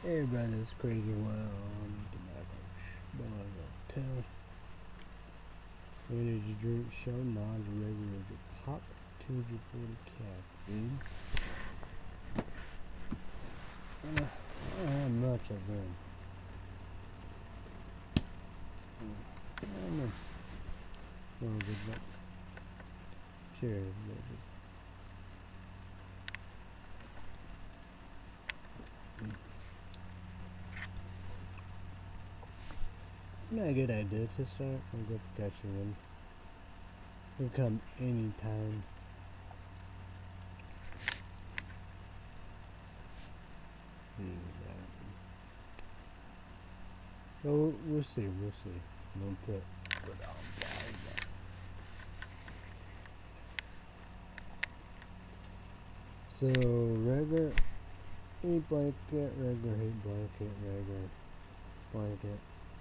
Everybody's crazy world. Tell. Energy drink show non-regular pop 240 caffeine. I don't have much of them. I don't know. No good luck. Sure, not a good idea to start. I'll go for catching one. It'll come anytime. So we'll see. Don't put on blind. So regular heat blanket, regular heat blanket, regular blanket.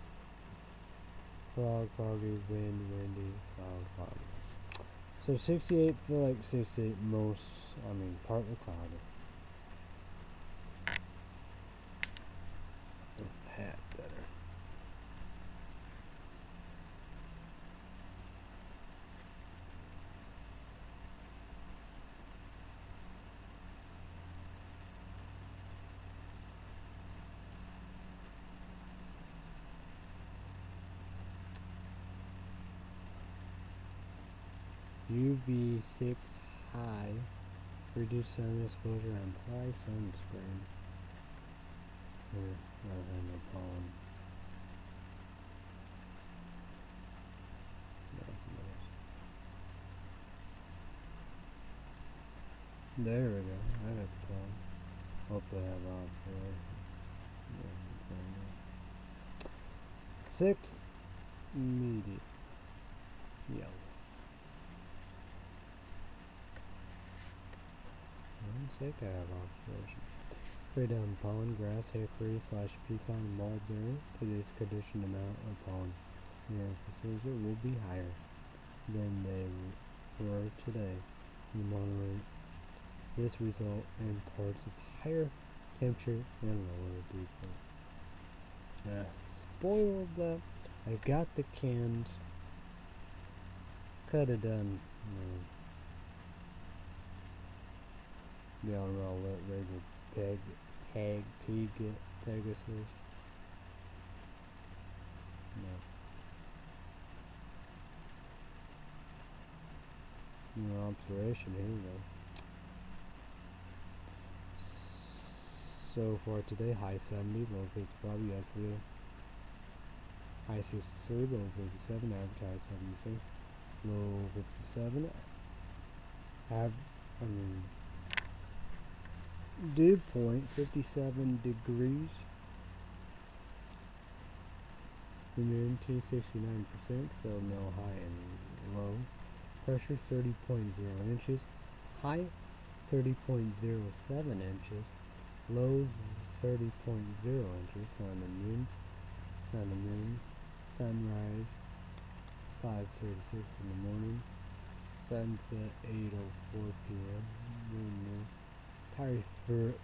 Fog, foggy, wind, windy, cloud, foggy. So 68, feel like 68 partly cloudy. Hat better. UV6 high, reduce sun exposure and apply sunscreen. Here, lavender pollen. There we go. I got the pollen. Hopefully I have off there. 6 medium yellow. 6 I have observation. Spray down pollen, grass, hickory / pecan, mulberry. Today's conditioned amount of pollen in your procedure will be higher than they were today. In the morning, this result in parts of higher temperature and lower dew point. Spoiled that. I got the cans. Could have done. Beyond all that regular Pegasus. No. New observation, here we go. So for today, high 70, low 55 yesterday. High 63, low 57, average high 76, low 57. Dew point 57 degrees. Humidity 69%, so no high and low. Pressure 30.0 inches. High 30.07 inches. Low 30.0 inches. Sun and moon. Sunrise 5:36 in the morning. Sunset 8:04 p.m. Moon. Typhoon.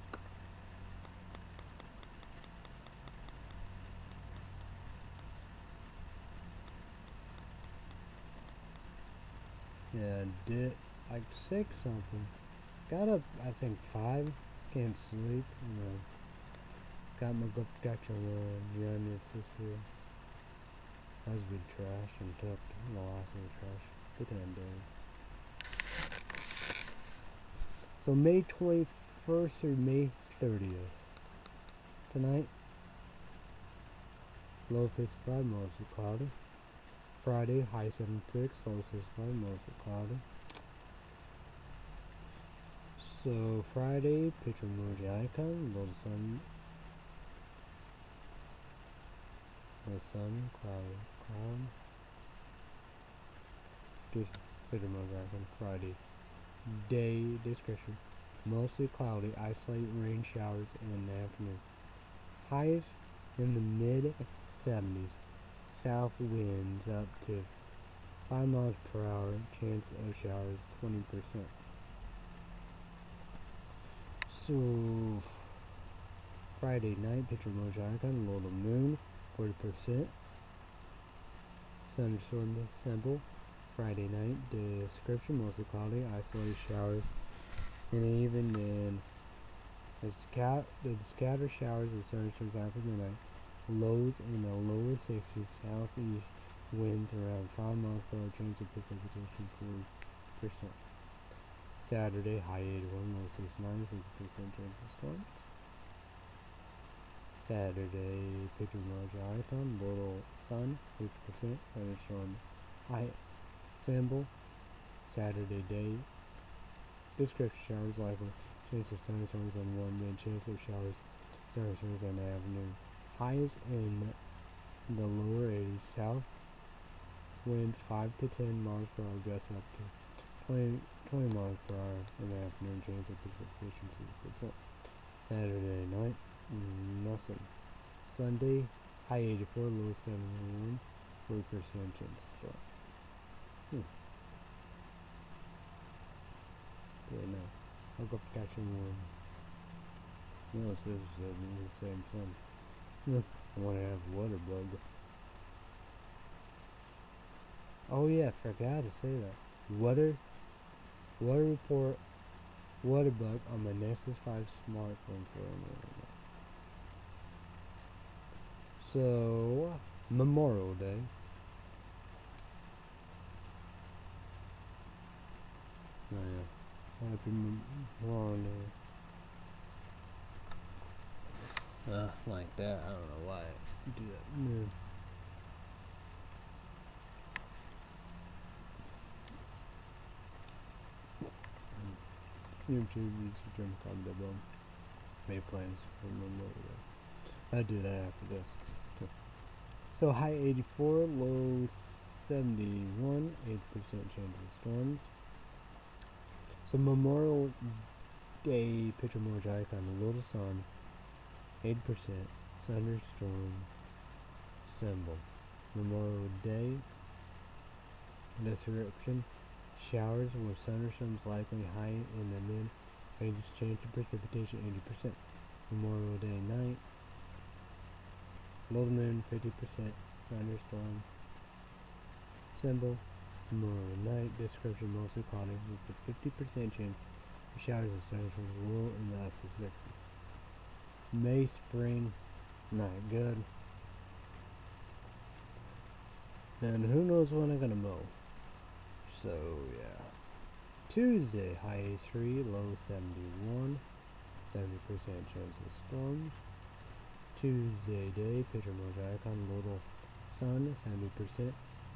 Yeah, did like 6 something. Got up, I think 5. Can't sleep. Got my gotcha Giannis this year. Husband trash and took the last of the trash. Good time, Dave. So May 21st through May 30th. Tonight, low 55, mostly cloudy. Friday, high 76, low 65, mostly cloudy. So Friday, picture emoji icon, low sun. The sun, cloud. Just picture emoji icon, Friday. Day description. Mostly cloudy, isolated rain showers in the afternoon. Highs in the mid 70s. South winds up to 5 miles per hour. Chance of showers 20%. So Friday night, picture emoji icon, little moon, 40%. Thunderstorm symbol. Friday night, description, mostly cloudy, isolated showers, and even then, the scattered showers and thunderstorms after the night. Lows in the lower 60s, southeast winds around 5 miles per hour, chance of precipitation 40%. Saturday, high 81, low 69, 50% chance of storms. Saturday, picture emoji icon, little sun, 50%, thunderstorm high symbol. Saturday day, description, showers likely, chance of thunderstorms on morning, chance of showers, thunderstorms on the afternoon. Highs in the lower 80s, south winds 5 to 10 miles per hour, gusts up to 20 miles per hour in the afternoon, chance of precipitation 2%. Saturday night, nothing. Sunday, high 84, low 71, 40% chance of storms. Yeah, no. I'll go catching one. No, it says the same thing. I want to have water bug. Oh yeah, I forgot to say that. Water report, water bug on my Nexus 5 smartphone for a minute. So, Memorial Day. Oh yeah. Happy Memorial Day. Like that. I don't know why I do that. Yeah. YouTube is Jim Comdebo. Made plans for Memorial Day. I'll do that after this. Okay. So high 84, low 71, 8% chance of storms. So Memorial Day, picture emoji icon, a little sun, 8%, thunderstorm symbol. Memorial Day, description, showers with thunderstorms likely, high in the mid 80s, chance of precipitation 80%. Memorial Day night, low to moon 50%, thunderstorm symbol. Memorial night, description, mostly cloudy with a 50% chance of showers and thunderstorms, low in the upper 60s. May, spring, not good. And who knows when I'm gonna mow. So yeah. Tuesday, high 83, low 71, 70% chance of storms. Tuesday day, picture emoji icon, little sun, 70%.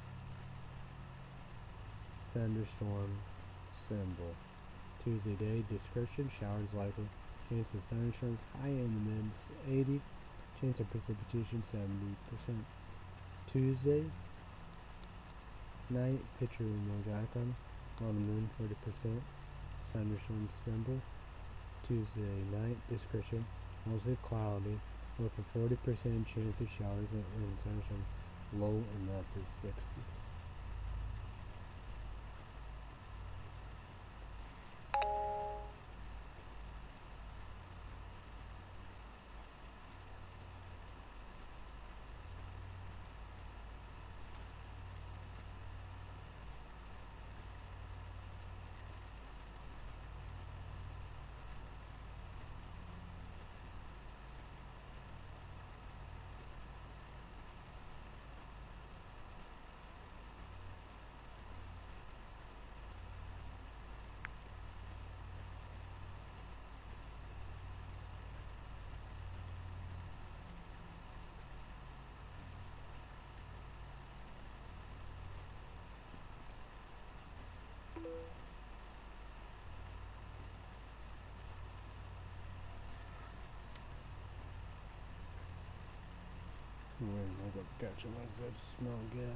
Thunderstorm symbol. Tuesday day, description, showers likely, chance of thunderstorms, high in the mids 80, chance of precipitation 70%. Tuesday night, picture emoji icon, on the moon 40%, thunderstorm symbol. Tuesday night, description, mostly cloudy, with a 40% chance of showers and thunderstorms, low in the upper 60s. I got catch them as I smell gas.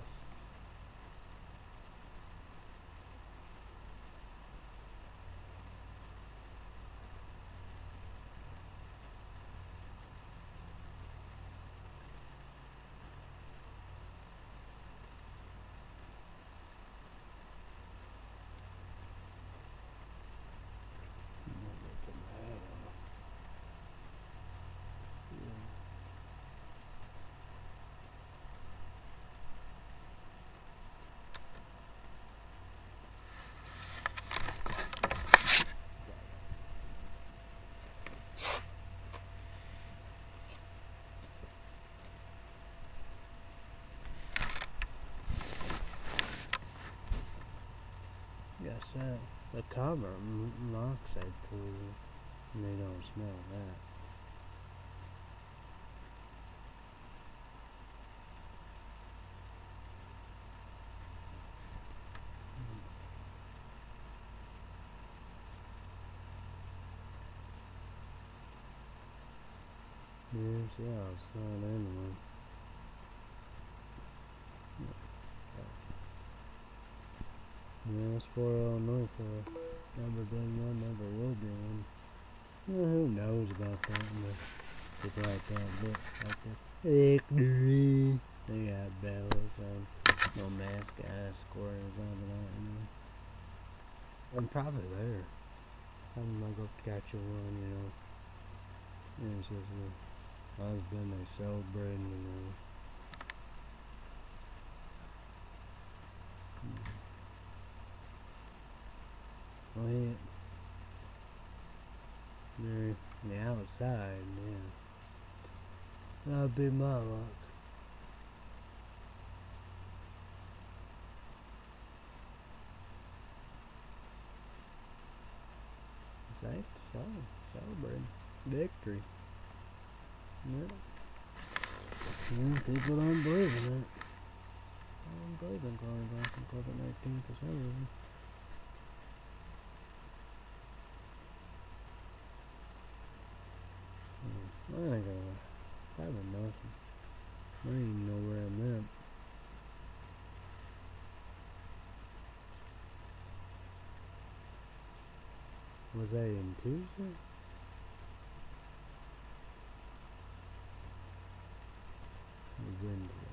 said. The cover monoxide poison. And they don't smell that. Yes, yeah, I'll sign anyway. Yeah, it's for Illinois for never been one, never will be one. Well, who knows about that? It's like that book, like this. Victory! They got bells and no mask ass scoring or something like that, you know. I'm probably there. I'm gonna go catch you one, you know. And it's just my husband, they celebrating, you know. Well, yeah. The outside, yeah. That'll be my luck. Celebrating victory. Yeah. Yeah, people don't believe in it. I don't believe in coronavirus and COVID-19 for some reason. I ain't gonna lie. Probably nothing. I don't even know where I'm at. Was that in Tuesday? Or Wednesday?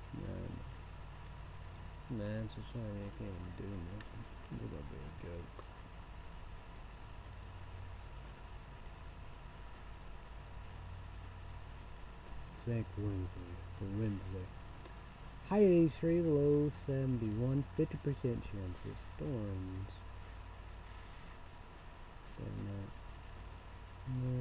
Nah, it's a sorry I can't even do nothing. It's gonna be a joke. It's like Wednesday. So Wednesday. High 83, low 71, 50% chance of storms. Yeah.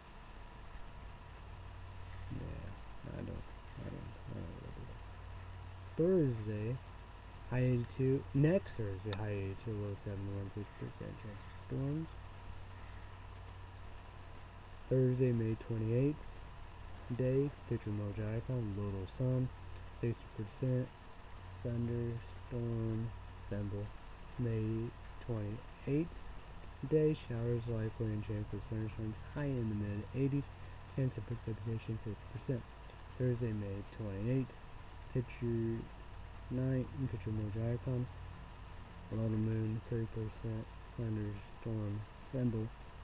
Yeah, I don't really do that. Thursday, high 82. Next Thursday, high 82, low 71, 6% chance of storms. Thursday, May 28th, day, picture emoji icon, little sun, 60%, thunderstorm symbol. May 28th, day, showers likely and chance of thunderstorms high in the mid 80s, chance of precipitation 60%. Thursday, May 28th, picture night, picture emoji icon, little moon 30%, thunderstorm symbol.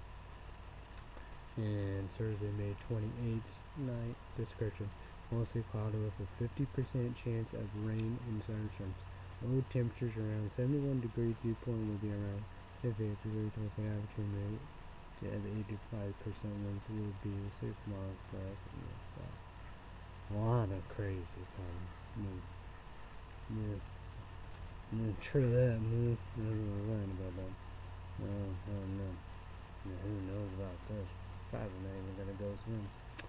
And Thursday, May 28th, night, description, mostly cloudy with a 50% chance of rain and thunderstorms. Low temperatures around 71 degrees, dew point will be around 58 degrees with an average humidity of 85%. Winds will be 6 miles per hour from the south. A lot of crazy fun. True that, man. I don't know learn about that. I don't know. Yeah, who knows about this? Probably not even gonna go soon.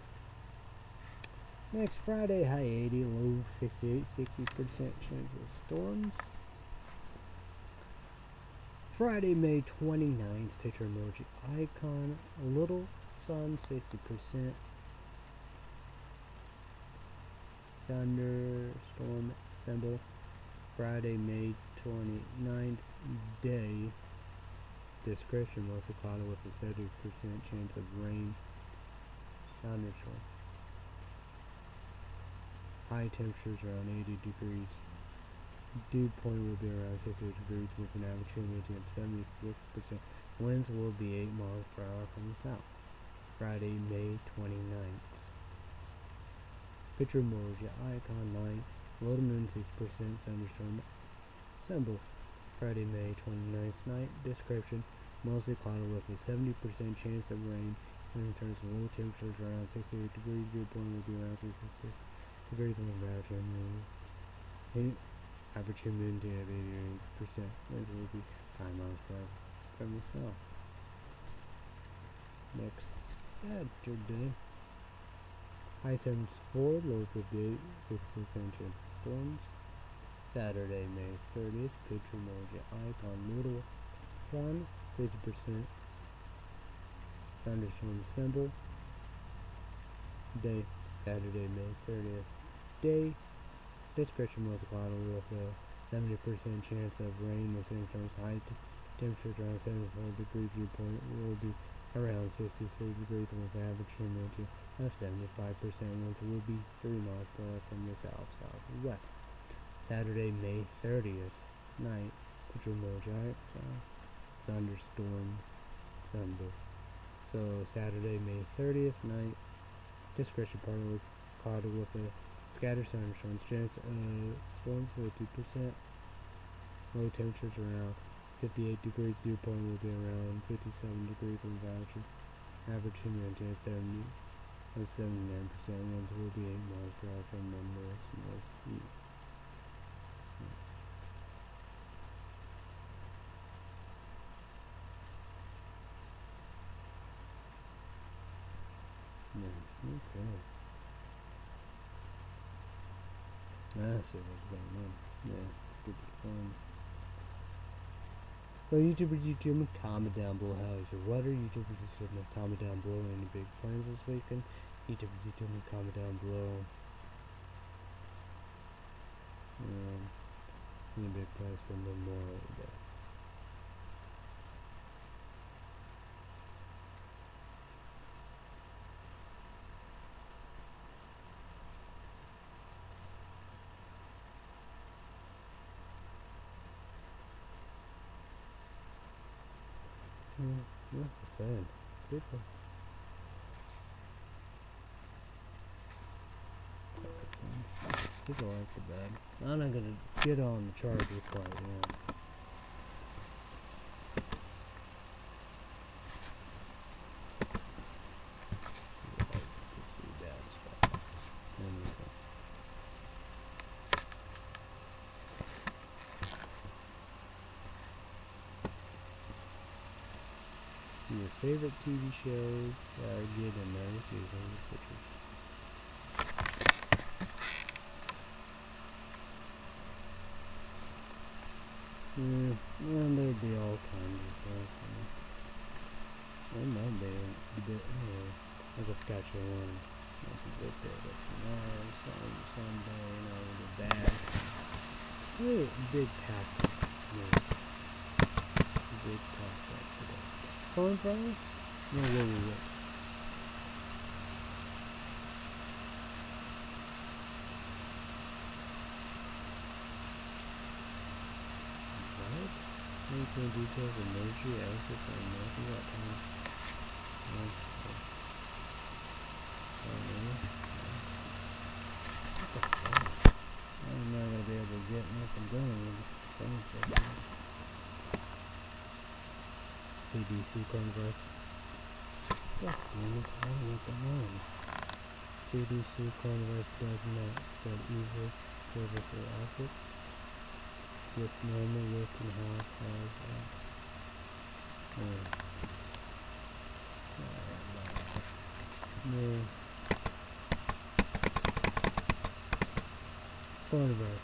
Next Friday, high 80, low 68, 60% chance of storms. Friday, May 29th, picture emoji icon, little sun 60%, thunderstorm symbol. Friday, May 29th, day, description, mostly cloudy with a 70% chance of rain, thunderstorm. High temperatures around 80 degrees. Dew point will be around 60 degrees with an average humidity of 76%. Winds will be 8 miles per hour from the south. Friday, May 29th. Picture emoji icon light. Low to moon 6%, thunderstorm symbol. Friday, May 29th night. Description, mostly cloudy with a 70% chance of rain. In terms of low temperatures around 68 degrees, dew point will be around 66 degrees on the average humidity. Average humidity of 88%. Winds will be 5 miles per hour from the south. Next Saturday. High 74, low 58, 6% chance of storms. Saturday, May 30th, picture emoji icon noodle, sun, 50%, thunderstorm symbol, day, Saturday, May 30th, day, description was cloudy with a 70% chance of rain, the thunderstorm's height, temperature around 74 degrees, viewpoint will be around 63 degrees with average humidity of 75%, winds will be 3 miles per hour from the south-southwest. Saturday, May 30th, night, picture emoji, thunderstorm symbol. So Saturday, May 30th, night, description partly cloudy with a scattered thunderstorms, chance of storms 50%, low temperatures around 58 degrees, viewpoint will be around 57 degrees with average humidity of 79%, winds will be 8 miles per hour from the north-northeast. Okay. That's what's going on. Yeah, it's good to fun. So YouTube, comment down below how is your weather. YouTube, comment down below any big plans this weekend. YouTube, comment down below any big plans for Memorial Day. What's the saying? People like the bed. I'm not gonna get on the charger quite yet. Your favorite TV shows that are good and nice using the pictures. Well, there'd be all kinds of stuff. It might be a bit, I just got you one. That's a good day, but tomorrow, Sunday, the bad. Hey, big pack. Big pack today. Corn fries? No, wait. Anything details of energy, access, or nothing at time. I'm not gonna be able to get nothing done with the phone check. CDC Congress. CDC Congress does not spread easily service or objects. With normal looking house coronavirus.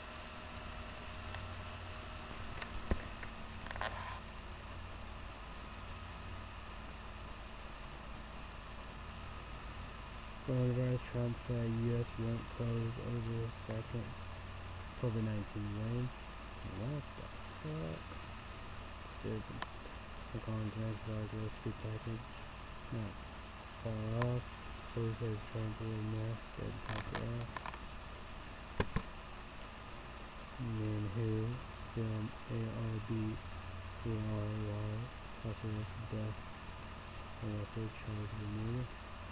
Coronavirus, Trump said U.S. won't close over a second COVID-19 wave. What the fuck? Stupid. The context like recipe package. Not far off. Who says Trump will mask? Dead top it off. Man who film ARB ARY possible death unless they charge the movie.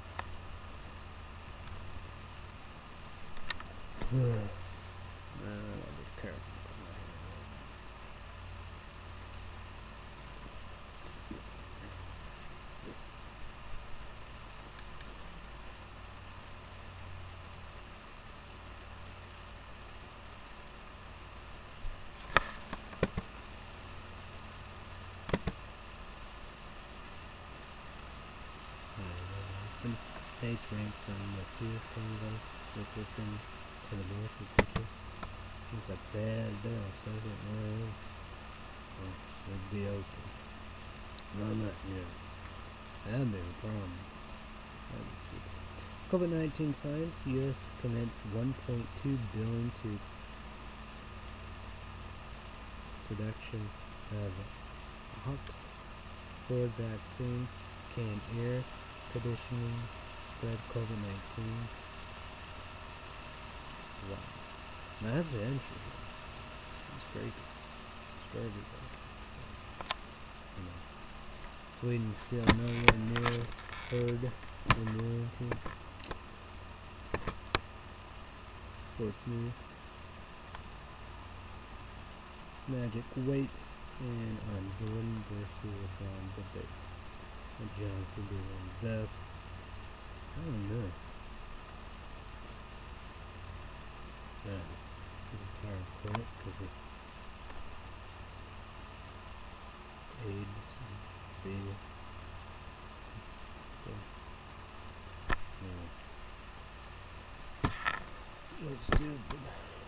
I'll be careful. Page ranks from the fewest Congo, the system to the north of Picture. It's a bad day. I'll say it right now. Well, it'd be open. No, not yet. That'd be a problem. That'd be stupid. COVID-19 science. U.S. commenced 1.2 billion to production of Oxford vaccine can air conditioning spread COVID-19. Wow. Now that's interesting. It's crazy. It's crazy. Sweden still nowhere near herd immunity. Sports news. Magic weights and on Jordan versus LeBron debates. And Johnson doing best. I don't know. Entire quit because of AIDS and being it's stupid.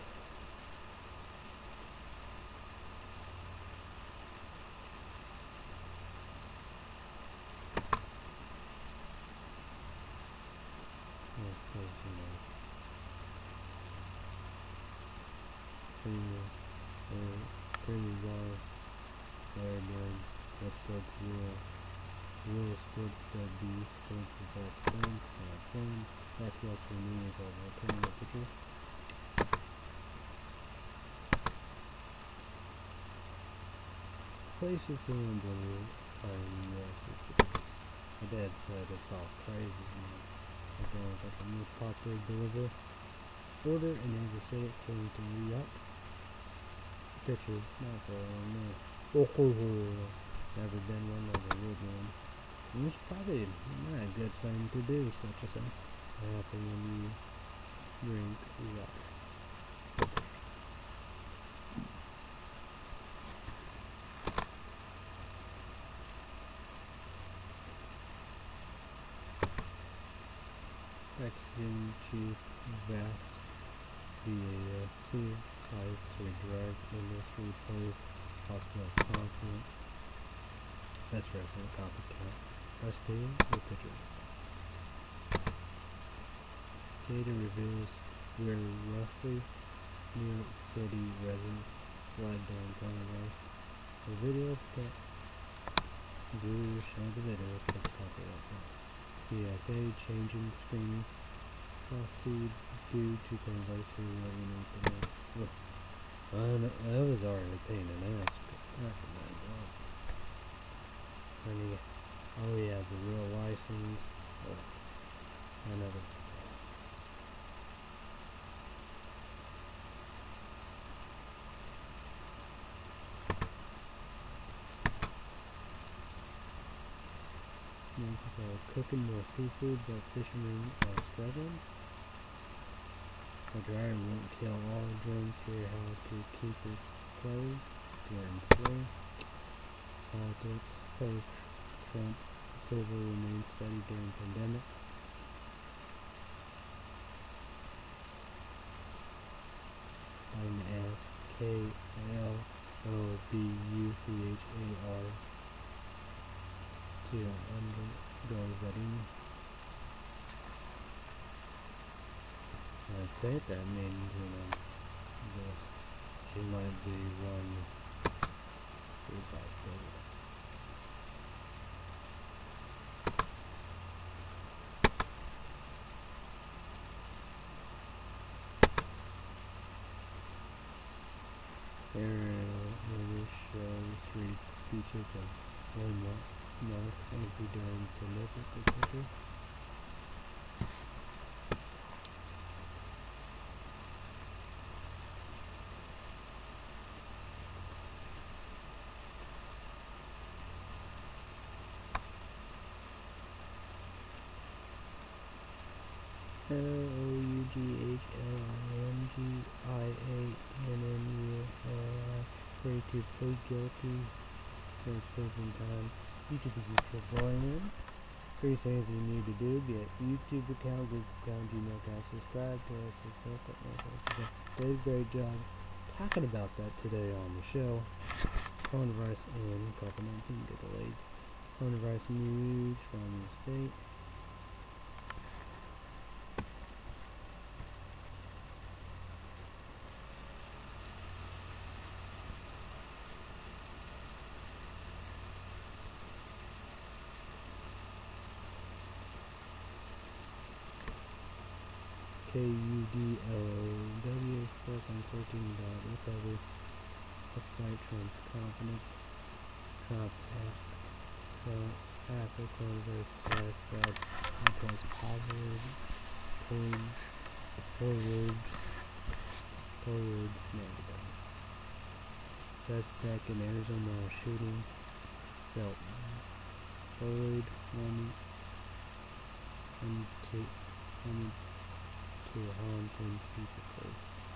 Premium bar, Firebird, West Sports Real Sports B, Sports Without Friends, Basketball for me is over. Turning the picture. Places for unbelievable are my dad said it's all crazy. I don't know if the most popular deliver order in every state according to New York. Pictures, not for never been one, never would one. And it's probably not a good thing to do, such as that. Happen when you drink water. Mexican Chief Bass BAST tries to drag industry plays possible confident. Best resident copycat. Recipe with pictures. Data reveals where roughly New York City residents fled during coronavirus. The videos that Blue show the videos that's copyright. PSA changing screen policy due to coronavirus need to know. That was already a pain in the ass. Oh yeah, the real license. Another. So cooking more seafood, but fishermen are struggling. A dryer won't kill all germs. Here how to keep it closed. Germ-free. Politics. Post-Trump approval remains steady during pandemic. Biden asked KLOBUCHAR to undergo vetting. I say that means, she might be one who's like that. Streets, beaches, and landmarks empty during political picture. LOUGHLINGIANNULI free to plead guilty to prison time. YouTube is your volume. 3 things you need to do: get YouTube account, Google account, Gmail account, subscribe to us, Dave's great job talking about that today on the show. Coronavirus and COVID-19 get delayed. Coronavirus news from the state. KUDLOW express uncertainty about recovery despite Trump's confidence. Trump after coronavirus success said he was forwards negative. Suspect in Arizona shooting felt bullied, wanted to harm 10 people.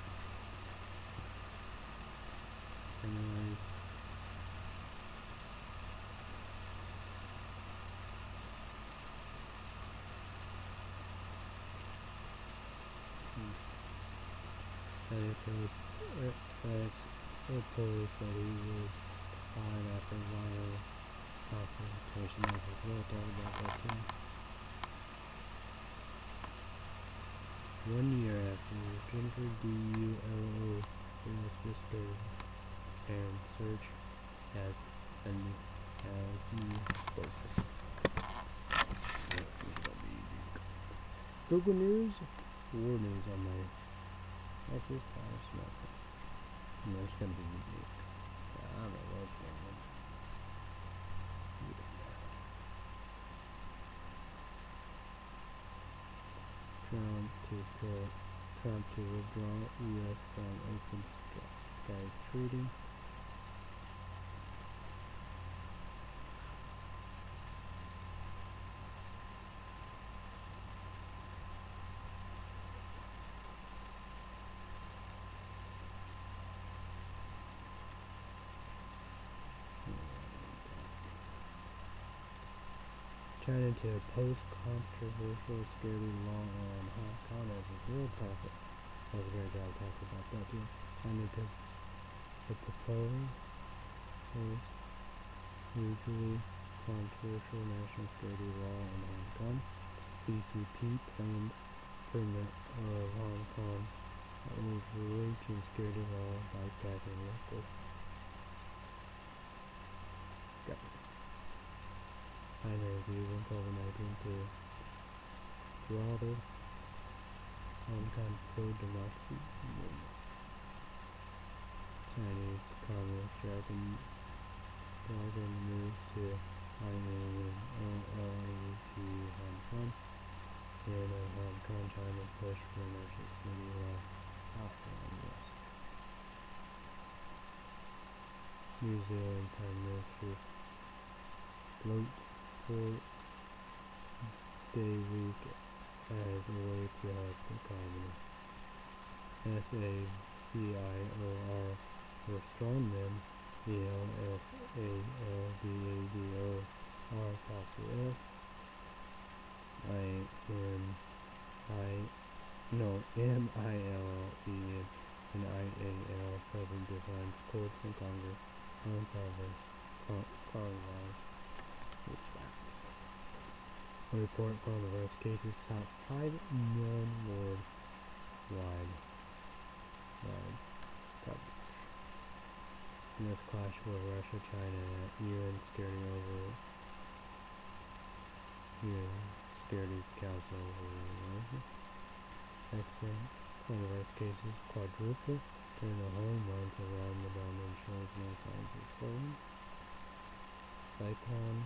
Police said he was fine after violent confrontation. We'll talk about that too. 1 year after Jennifer DULO was disturbed and search has new focus. Google News, war news on my Xbox Fire smartphone. It's gonna be unique. I don't know what's going on. Trump to withdraw U.S. from Open Skies Treaty. China to oppose controversial security law on Hong Kong as a real topic. That was a great job talking about that too. China to propose hugely controversial national security law on Hong Kong. CCP plans permit of Hong Kong overreaching security law bypassing local. China is using COVID-19 to throttle Hong Kong pro-democracy movement. Chinese Communist dragon moves to INLAT Hong Kong. And Hong Kong, China push for national security law after unrest. New Zealand Prime Minister floats 4-day week as a way to help the economy. SAVIOR for strongmen, ELSALVADOR possible MILLEN and IAL President defines courts and Congress uncover coronavirus response. Report coronavirus cases top 5 million worldwide coverage. U.S. clash with Russia, China, UN Security Council over expert coronavirus cases quadruple during the whole month of Ramadan insurance no signs of slowing. Cyclone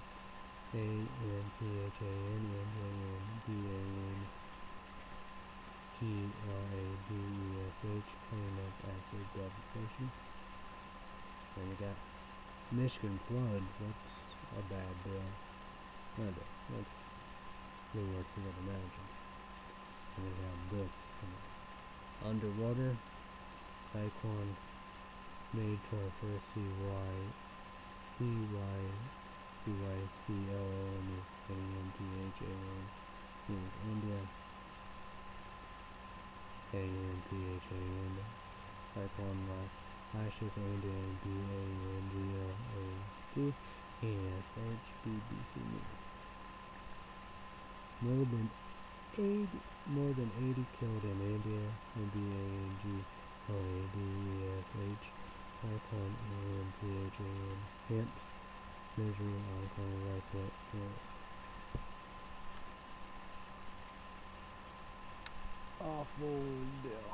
ANPHANBANGLADESH cleaning up after devastation. Then we got Michigan floods. That's a bad deal. That's way worse than I'd imagine. And we have this underwater cyclone May 21st CYCLO News India ANPHAN cyclone BBC, ASH, BBC News. More than 80 killed in India, MBANG, LADESH, Icon, AMPHAN, HIMPS, measuring Icon, rights, yes. Awful deal.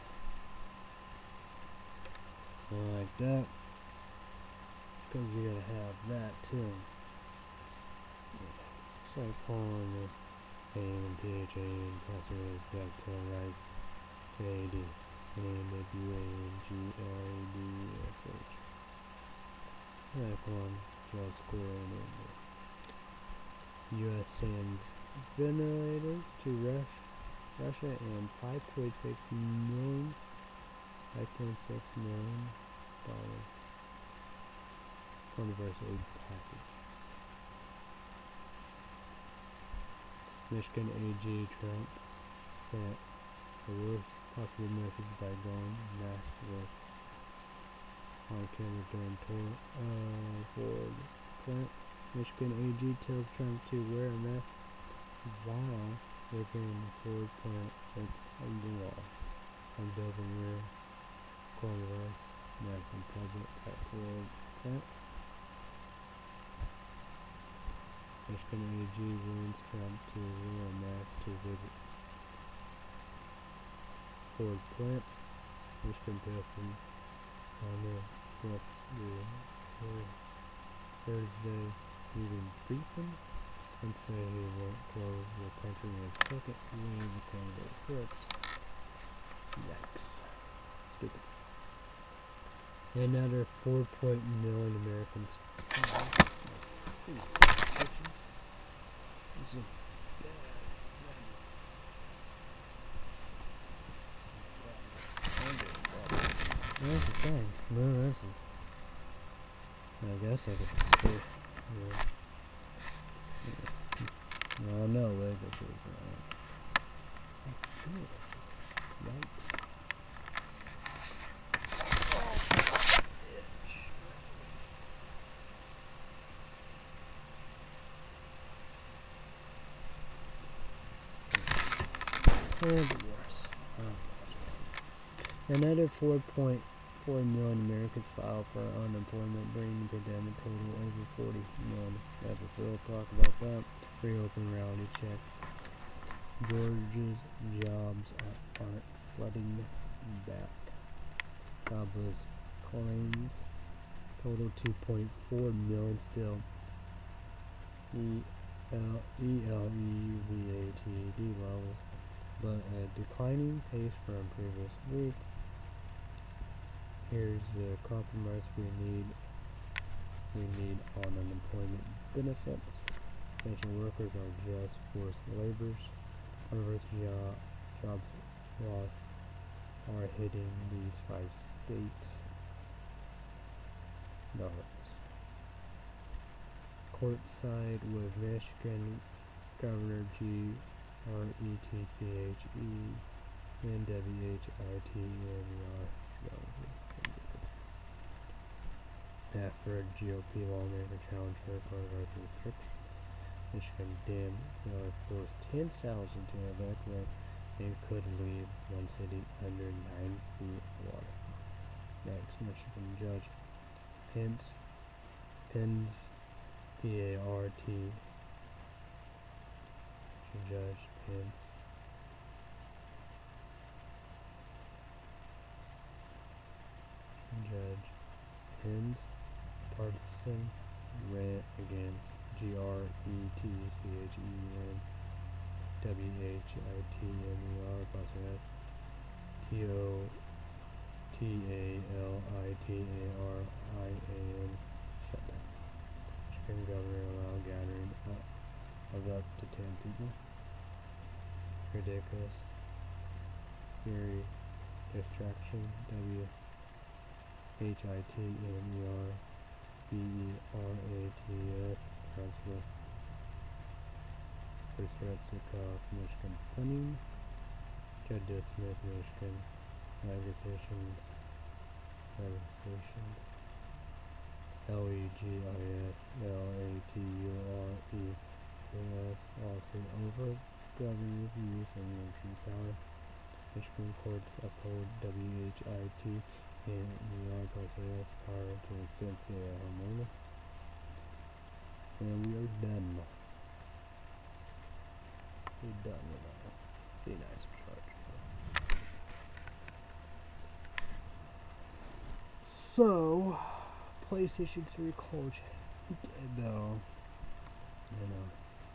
I like that, because you gotta have that too. Icon, AMPHAN, passwords, vector, rights, KD, AMWANGLADSH. Icon, just square and U.S. sends ventilators to Russia and $5.6 million coronavirus aid package. Michigan AG Trump sent the worst possible message by going maskless on camera during tour Ford plant. Michigan AG tells Trump to wear a mask while within Ford plant. It's under law. Trump doesn't wear coronavirus mask in public at Ford plant. Michigan AG warns Trump to wear a mask to visit Ford plant. Michigan person Summer Brooks the Thursday meeting briefing and say he won't close the country in a second wave of coronavirus hits. Yikes. Stupid. Another 4 million Americans. That's the thing. No, this is. I guess I could see. Yeah. No, no way that she was Yikes. And worse. Another 4.4 million Americans filed for unemployment, bringing the pandemic total over 40 million. As a field talk about that, reopen reality check. Georgia's jobs aren't flooding back. Jobless claims total 2.4 million still. ELEVATD levels, but a declining pace from previous week. Here's the compromise we need on unemployment benefits. Essential workers are just forced laborers. However, jobs lost are hitting these 5 states the hardest. Courtside with Michigan Governor GRETCHENWHITMER. Stafford GOP lawmaker challenged her coronavirus restrictions. Michigan dam forced 10,000 to evacuate and could leave one city under 9 feet of water. Next, Michigan Judge Pence, P-A-R-T, Judge Pence, Judge Pence, partisan rant against GRETCHENWHITMER TOTALITARIAN shutdown. Michigan governor allowed gathering of up to 10 people. Ridiculous. Fury. Distraction. WHITMERBERATS. Council. First threats to cut off Michigan funding. Judge dismissed Michigan allegations. Lawsuit over governor's use of military power. Michigan courts uphold WHIT and New York has power to censor a homeowner. And we are done. We're done with that. Be nice charge. So, PlayStation 3 college though, you know.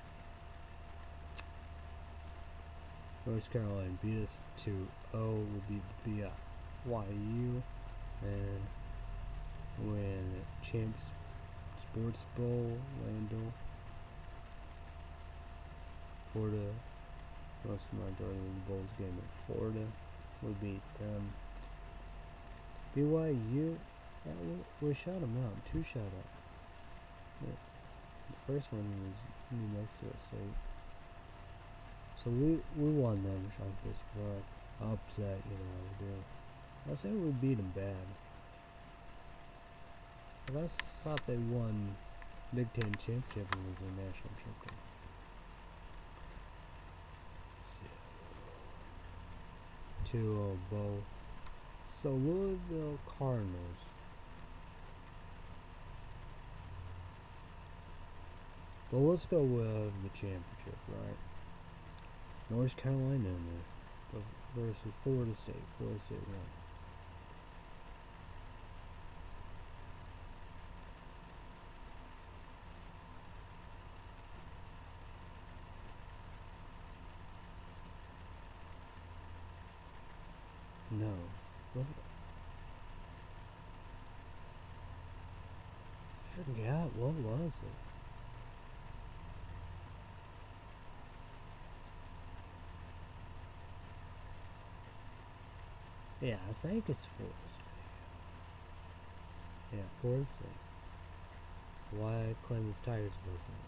North Carolina beat us 2-0. Will beat BYU and win Champs Sports Bowl. Landell, Florida. Most of my majority of the Bulls game at Florida. We beat them. BYU. We shot them out. 2 shutouts. Yeah. The first one was New Mexico State. So we won them, Shankers, but upset, you know, we do. I say we beat them bad. But I thought they won Big Ten championship and was their national champion. So, 2-0 both. So Louisville Cardinals. Well, let's go with the championship, right? North Carolina in there versus Florida State. Florida State won. No. Was it? I forgot. What was it? Yeah, I think it's Florida State. Yeah, Florida State. Why Clemens Tigers wasn't.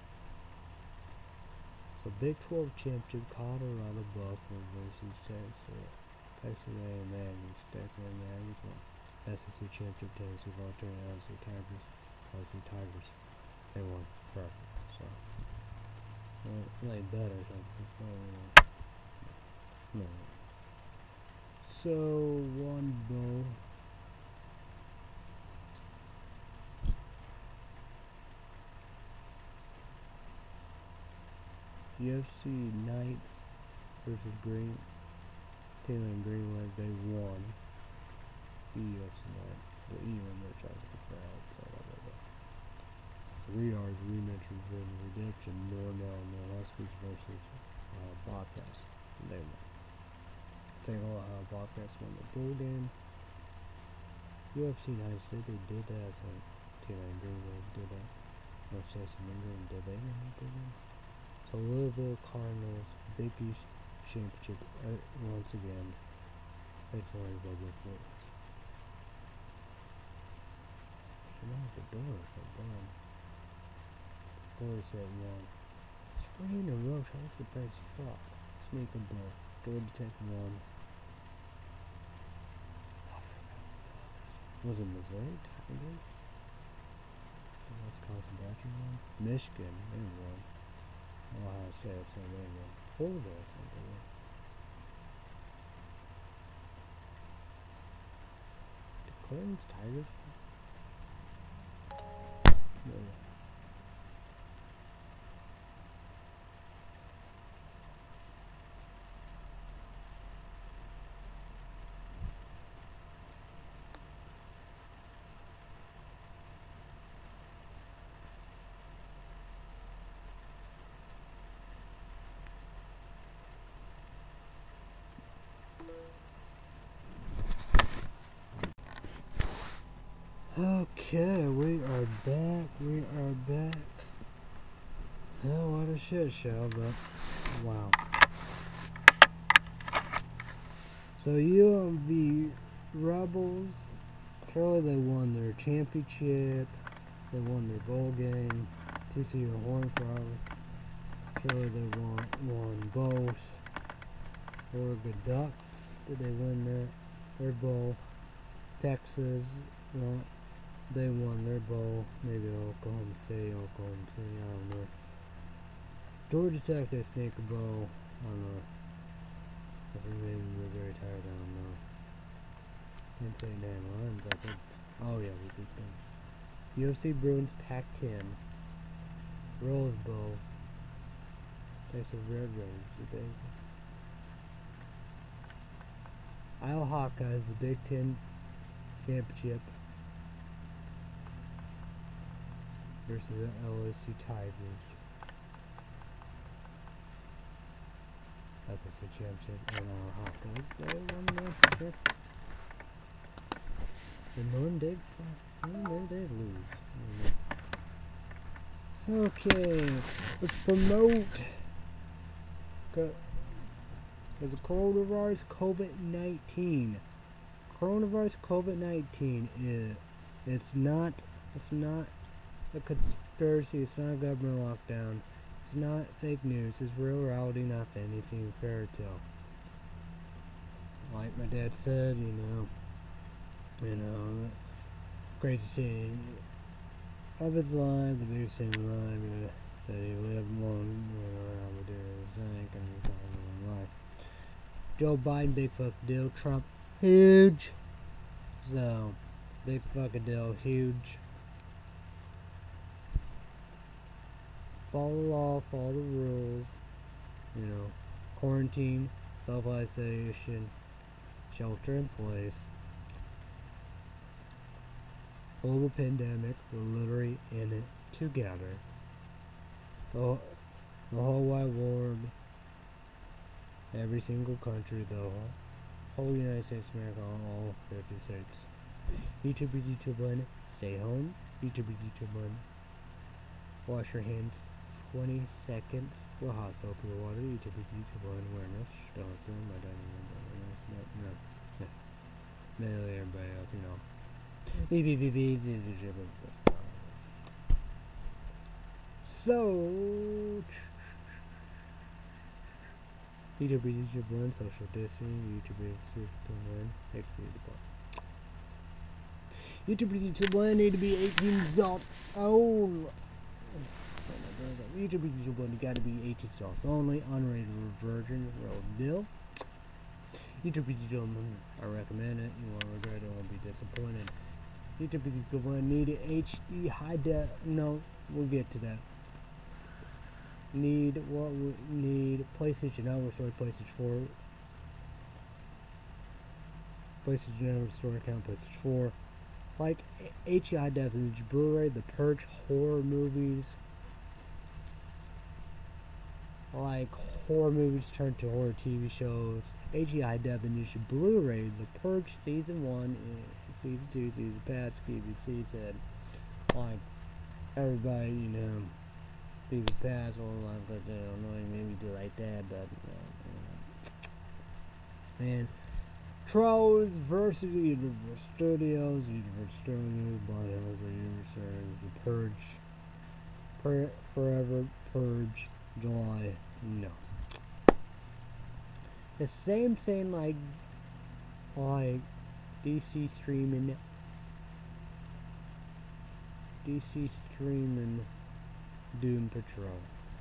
So Big 12 championship, Colorado Buffalo versus Texas. Texas A&M Aggies. Texas A&M Aggies won. SEC championship, Tennessee Volunteers, LSU Tigers. They won. Perfect. So, like better or something. No. So, one bowl. UFC Knights versus Green. Taylor and Greenwood, they won. UFC Knights. The E1 merchandise is for outside of it. 3 hours rematch of Redemption. Nornell and the Huskies versus Bobcats. They won. Take a look how Bobcats won the bowl game. UFC Knights did that. So Taylor and Greenwood did that. North Texas England did they win the bowl game? So Louisville Cardinals, Big East Championship once again. They fly by the Florida. Come out the door, come on. Florida State won. It's 3 in a row. Charles the Price fuck. Sneak a blow. Georgia Tech won. Was it Missouri Tigers? The Wisconsin Badgers won. Michigan, they won. Ohio State, so they won. Florida, I think they won. The Clemens Tigers? No. Okay, we are back. Oh, what a shit show, but wow. So UMV Rebels, clearly they won their championship, they won their bowl game. TCU Horned Frogs, clearly they won both. Oregon Ducks, did they win that? Their bowl. Texas, well, they won their bowl. Maybe Oklahoma City, I don't know. Georgia Tech, they sneak a bowl. I don't know. I think maybe Missouri Tigers, I don't know. Didn't say name Lions, I said, oh yeah, we beat them. UFC Bruins Pac-10. Rose Bowl. Texas Red Raiders, the Iowa Hawkeyes, the Big Ten Championship versus the LSU Tigers. That's a championship, and Hawkeyes, they won the championship. And none did lose. Okay, let's promote the coronavirus COVID-19. Coronavirus COVID-19 is it's not a conspiracy. It's not a government lockdown. It's not fake news. It's real reality, not fantasy and fairy tale. Like my dad said, crazy thing of his life, the biggest thing in life. Said he lived long, around with his think and life. Joe Biden, big fucking deal. Trump, huge. So, big fucking deal, huge. Follow the law, follow the rules. Quarantine, self-isolation, shelter in place. Global pandemic, we're literally in it together. The whole wide world, every single country, the whole United States of America, all 50 states. YouTube, YouTube one, stay home. YouTube, YouTube one, wash your hands 20 seconds with hot soap or water. YouTube, YouTube one, awareness. Don't assume I don't even know. Mainly everybody else, So, YouTube one, social distancing, YouTube one, 6 feet apart. YouTube one need to be 18 years old. YouTube one, you gotta be 18 years only, unrated virgin, real deal. YouTube one, I recommend it. You won't regret it, won't be disappointed. YouTube one, need HD high def. No, we'll get to that. Need PlayStation Now restore PlayStation 4. PlayStation Now restore account PlayStation 4. Like HD high definition Blu-ray, The Purge horror movies. Like horror movies turned to horror TV shows. HD high definition Blu-ray, The Purge season 1, season 2, season past, BBC said. Like everybody, season pass, because they don't know, maybe do like that, but and Trolls versus Universal Studios, Blind Over Universe, The Purge, Forever Purge, July, no. The same thing like DC streaming Doom Patrol.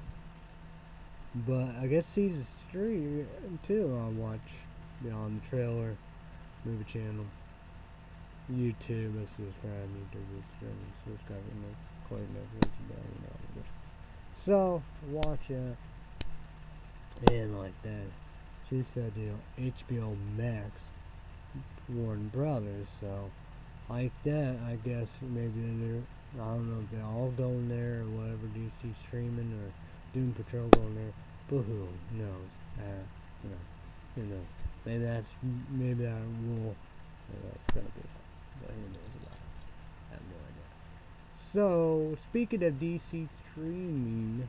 But I guess season 3 too I'll watch beyond the trailer, movie channel, YouTube, subscribe, subscribe, click that, so watch it, and like that. She said, HBO Max, Warner Brothers, so like that, I guess maybe they're, I don't know if they all go in there or whatever, DC streaming or Doom Patrol going there, but who knows? Who knows? Maybe that will, that's gonna be, but who knows about it? I have no idea. So, speaking of DC streaming,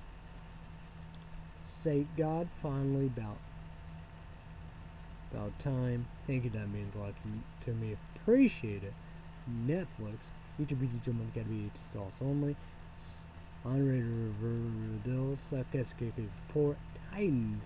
Thank God finally about time. Thank you, that means a lot to me. Appreciate it. Netflix, YouTube gotta be $18 only. Unrated Riverdale, Sarcastic Report, Titans,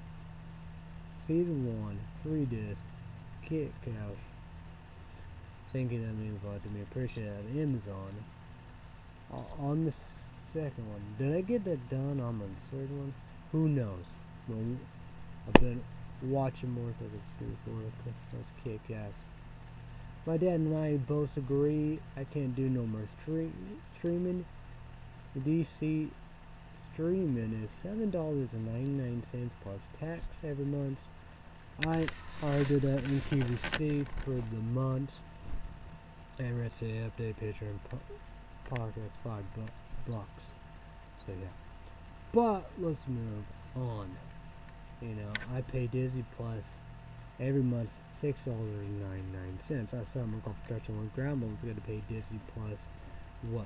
Season 1, 3 discs, Kit House. thinking that means a lot to me. Appreciate it. Amazon. On the second one, did I get that done on the third one? Who knows? Well, I've been watching more so it's pretty cool. Let's kick ass. My dad and I both agree I can't do no more streaming. The DC streaming is $7.99 plus tax every month. I ordered that in QVC for the month, and let's say update picture and pocket $5. So yeah, but let's move on. You know, I pay Disney Plus every month $6.99. I saw my golf catcher when grandma was gonna pay Disney Plus what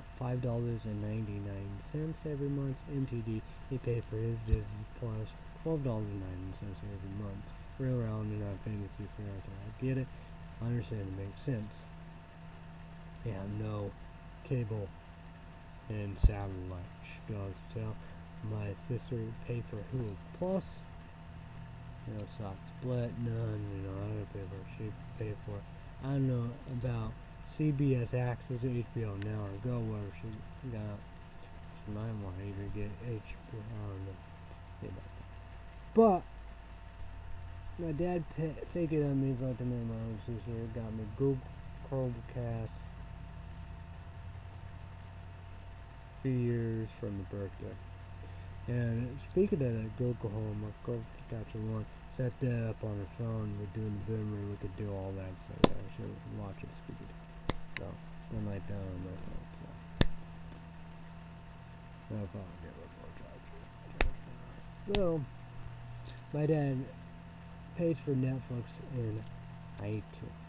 $5.99 every month. MTD he paid for his Disney Plus $12.99 every month. Real round and not fantasy for nothing. I get it. I understand it makes sense. Yeah, no cable and satellite. Goes tell my sister paid for Hulu Plus. You know, it's not split, none, you know, I don't pay for it, she paid for it. I don't know about CBS Access, HBO Now, or Go, whatever she got. She might want to even get HBO, I don't know. Yeah, but, my dad thinking that means like to me, my own sister got me Google Chromecast. Few years from the birthday. And speaking of that Google Home, my girlfriend got you one. Set that up on her phone. We're doing the memory. We could do all that. So yeah, she'll watch it speed. So then like that on my phone. So no phone get before charge. So my dad pays for Netflix and iTunes.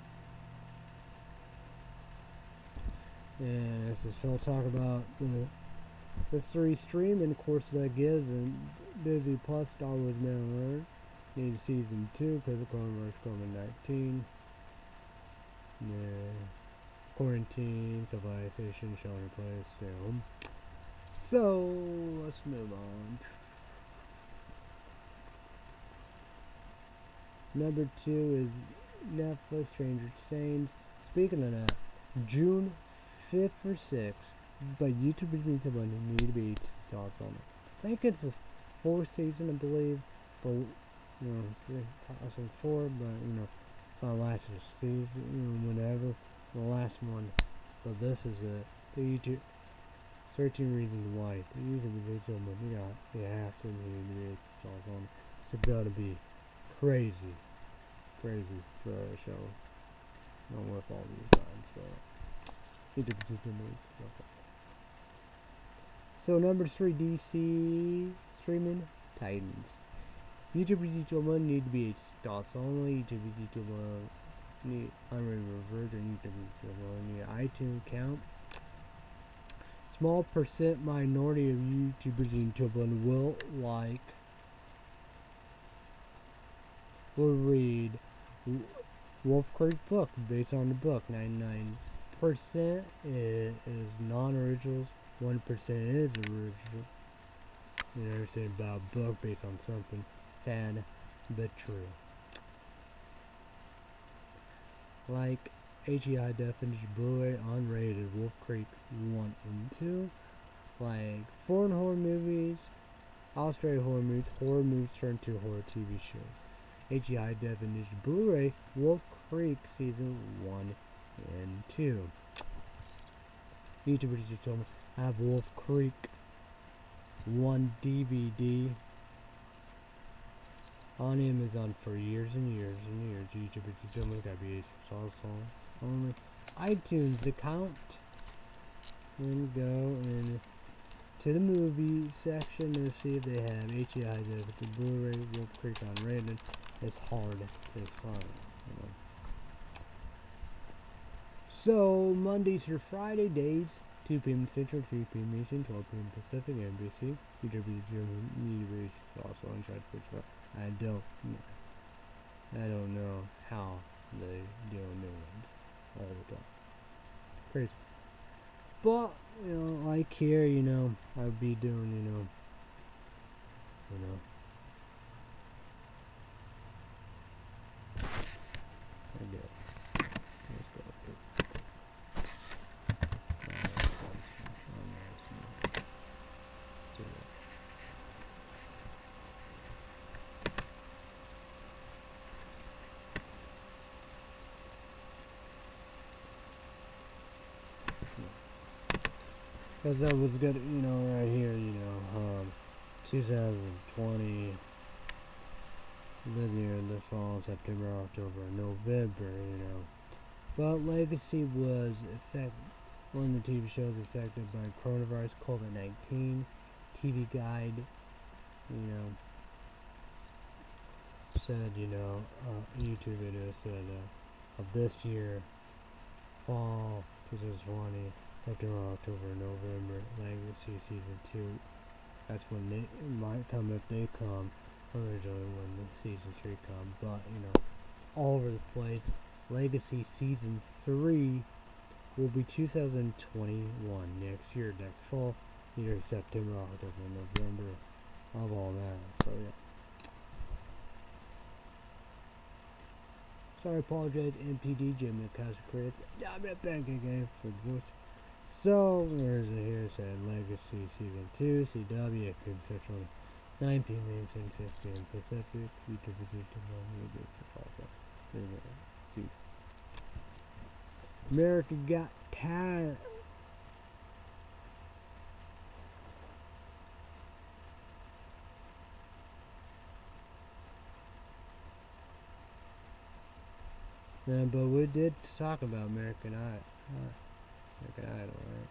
And as we'll talk about the 3 streaming courses I give, and Disney Plus, Star Wars Mandalorian, need season 2 because of coronavirus COVID-19. Yeah, quarantine, self-isolation, shelter-in-place, stay home. So let's move on. Number 2 is Netflix Stranger Things. Speaking of that, June 5th or 6th, but YouTube is need to be thoughts on it. I think it's the 4th season, I believe, but you know, I said 4, but you know, it's not last season, you know, whatever. The last one, so this is it. The YouTube 13 reasons why the YouTube is so much. You have to be thoughts on it. It's gotta be crazy for a show. Not worth all these times, so. So number 3, DC streaming Titans. YouTube need to be thoughts only. YouTube need unrated version. YouTube need iTunes account. Small percent minority of YouTubers will read Wolf Creek book based on the book. 99% is non-originals, 1% is original. You know, saying about a book based on something sad but true. Like HEI definition Blu-ray unrated Wolf Creek 1 and 2. Like foreign horror movies, Australian horror movies turned to horror TV shows. HEI definition Blu-ray Wolf Creek season 1 and 2. YouTubers told me I have Wolf Creek 1 DVD on Amazon for years and years and years. YouTubers told me gotta be song only. iTunes account and go and to the movie section and see if they have HEI the Blu-ray Wolf Creek unrated. It's hard to find. You know. So, Mondays through Friday days, 2 p.m. Central, 3 p.m. Eastern, 12 p.m. Pacific, NBC. YouTube also on Chat Twitch. I don't know how they do new ones all the time. Crazy. But, you know, like here, you know, I'd be doing, you know. I get it. Let's go. Because that was good, you know, right here, you know, 2020, this year, the fall, September, October, November, you know. But Legacy was one of the TV shows affected by coronavirus COVID-19. TV Guide, you know, said, you know, YouTube video said of this year, fall 2020, September, October, November, Legacy Season 2. That's when they might come if they come. Originally when the Season 3 come. But, you know, it's all over the place. Legacy Season 3 will be 2021. Next year, next fall. Either September, October, November. Of all that. So, yeah. Sorry, apologize, MPD, Jim, the Casa Chris. I'm not back again for the voice. So, there's a here said Legacy Season 2, CW, at Central, 9 p.m. Eastern, 6 p.m. Pacific. YouTube video tomorrow. See. America Got Talent. Yeah, but we did talk about American Idol, right?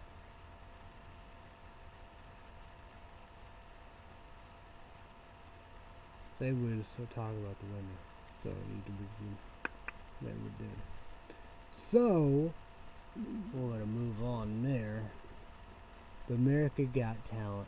They would still talk about the winner, so we did. So we're gonna move on there. The America Got Talent.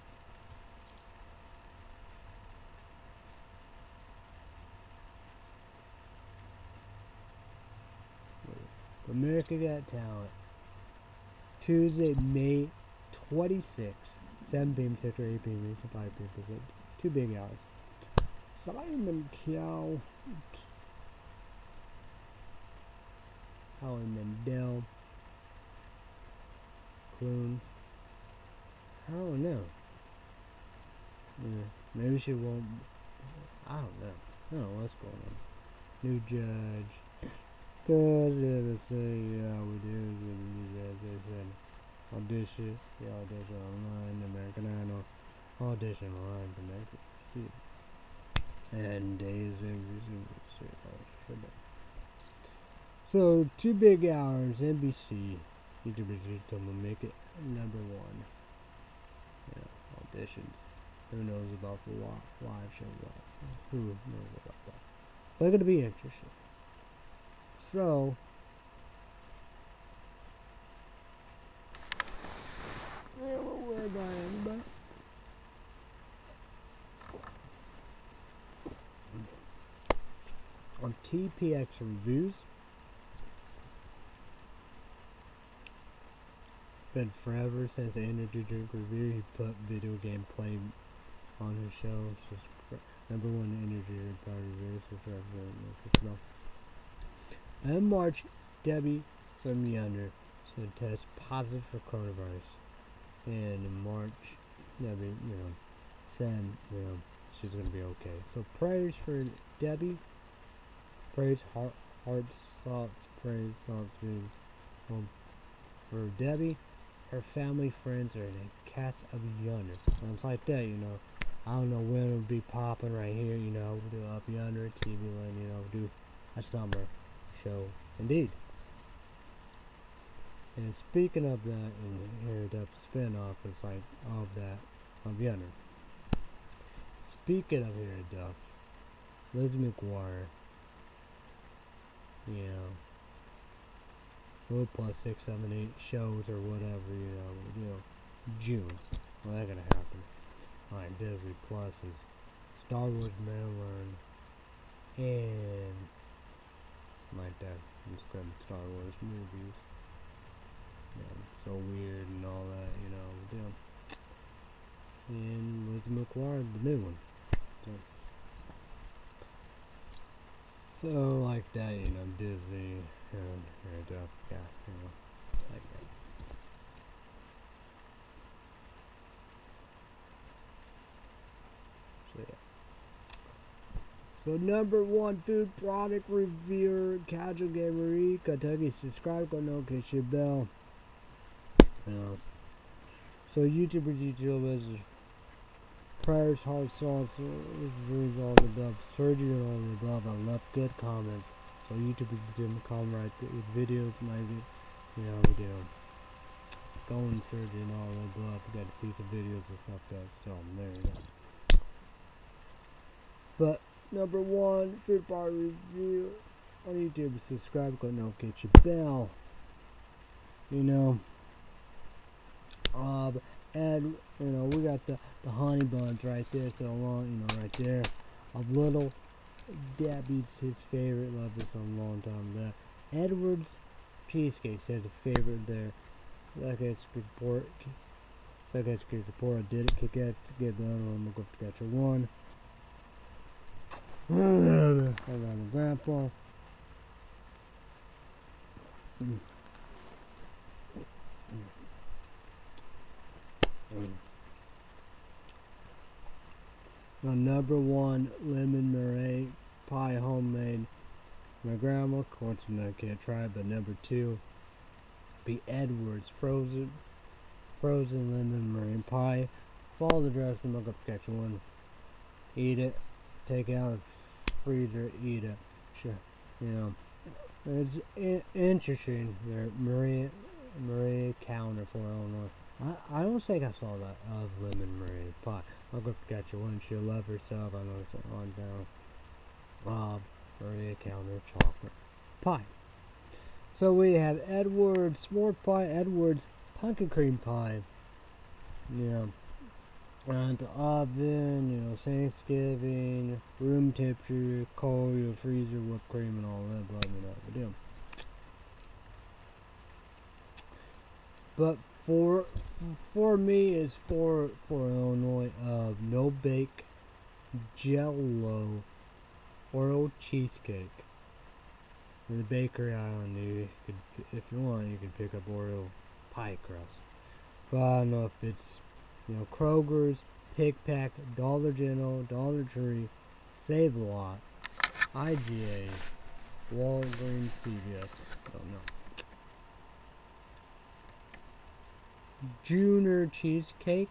America Got Talent. Tuesday, May 26th, 7 p.m. Central, 8 p.m. Eastern, 5 p.m. Pacific. 2 big hours. Simon Cowell, Howie Mandel, Clune. I don't know. Yeah, maybe she won't. I don't know. I don't know what's going on. New judge. Cause they say, yeah, we do. They said audition. Yeah, audition online. American Idol. Audition online. Connected. Shit. And days every single. So 2 big hours. NBC. YouTube will make it number 1. You know, auditions. Who knows about the live show? Who knows about that? But it's gonna be interesting. So, where am I, anybody? On TPX Reviews, been forever since the energy drink review. He put video game play on his show. It's just number 1 energy drink reviews. In March, Debbie from Yonder said test positive for coronavirus. And in March, Debbie, you know, said, you know, she's gonna be okay. So prayers for Debbie. Praise hearts, thoughts, praise thoughts, for Debbie. Her family, friends are in a cast of Yonder. And it's like that, you know. I don't know when it'll be popping right here, you know. We'll do Up Yonder, TV Land, you know, do a summer show. Indeed. And speaking of that, and here the spin-off is like of that, of Yonder. Speaking of here, Duff, Liz McGuire, you know, plus 6, 7, 8 shows or whatever, you know, June. Well, that's gonna happen. Alright, Disney Plus is Star Wars Mandalorian and like that. I'm just grabbing Star Wars movies. So weird and all that, you know. And Liz McGuire, the new one. So like that, you know, Disney and yeah, you know, like that. So yeah. So number 1 food product reviewer, Casual Gamery, Kentucky. Subscribe, go notification bell. You know, So YouTubers, prayers, heart thoughts, dreams, all the above, surgery, and all the above. I love good comments. So YouTubers didn't comment right with videos, maybe, we do going surgery and all the above. You got to see some videos and stuff though. So there you go. But number one, food bar review on YouTube. Subscribe, click notification bell. And we got the honey buns right there, so long, right there. Of Little Debbie's his favorite. Love this a long time. The Edwards cheesecake said the favorite there. Second report. I did it. Kick ass. Get the other one. We'll go to catch one. Around the grandpa. My number one, lemon meringue pie, homemade. My grandma, of course, I can't try it, but number two, be Edwards frozen lemon meringue pie. Follow the directions. I'll go catch one. Eat it. Take it out of the freezer. Eat it. Sure. It's interesting. There, Maria counter for Illinois. I don't think I saw that of lemon meringue pie. I'll go catch you one. She'll love herself. I know it's on down. Maria counter chocolate pie. So we have Edwards s'more pie, Edwards pumpkin cream pie. And the oven, Thanksgiving, room temperature, cold, freezer, whipped cream, and all that. Blah blah blah. But for me, it's for Illinois of no bake Jello Oreo cheesecake. In the bakery island, you could, if you want, you can pick up Oreo pie crust. But I don't know if it's Kroger's, Pick Pack, Dollar General, Dollar Tree, Save a Lot, IGA, Walgreens, CVS. Don't know. Junior cheesecake,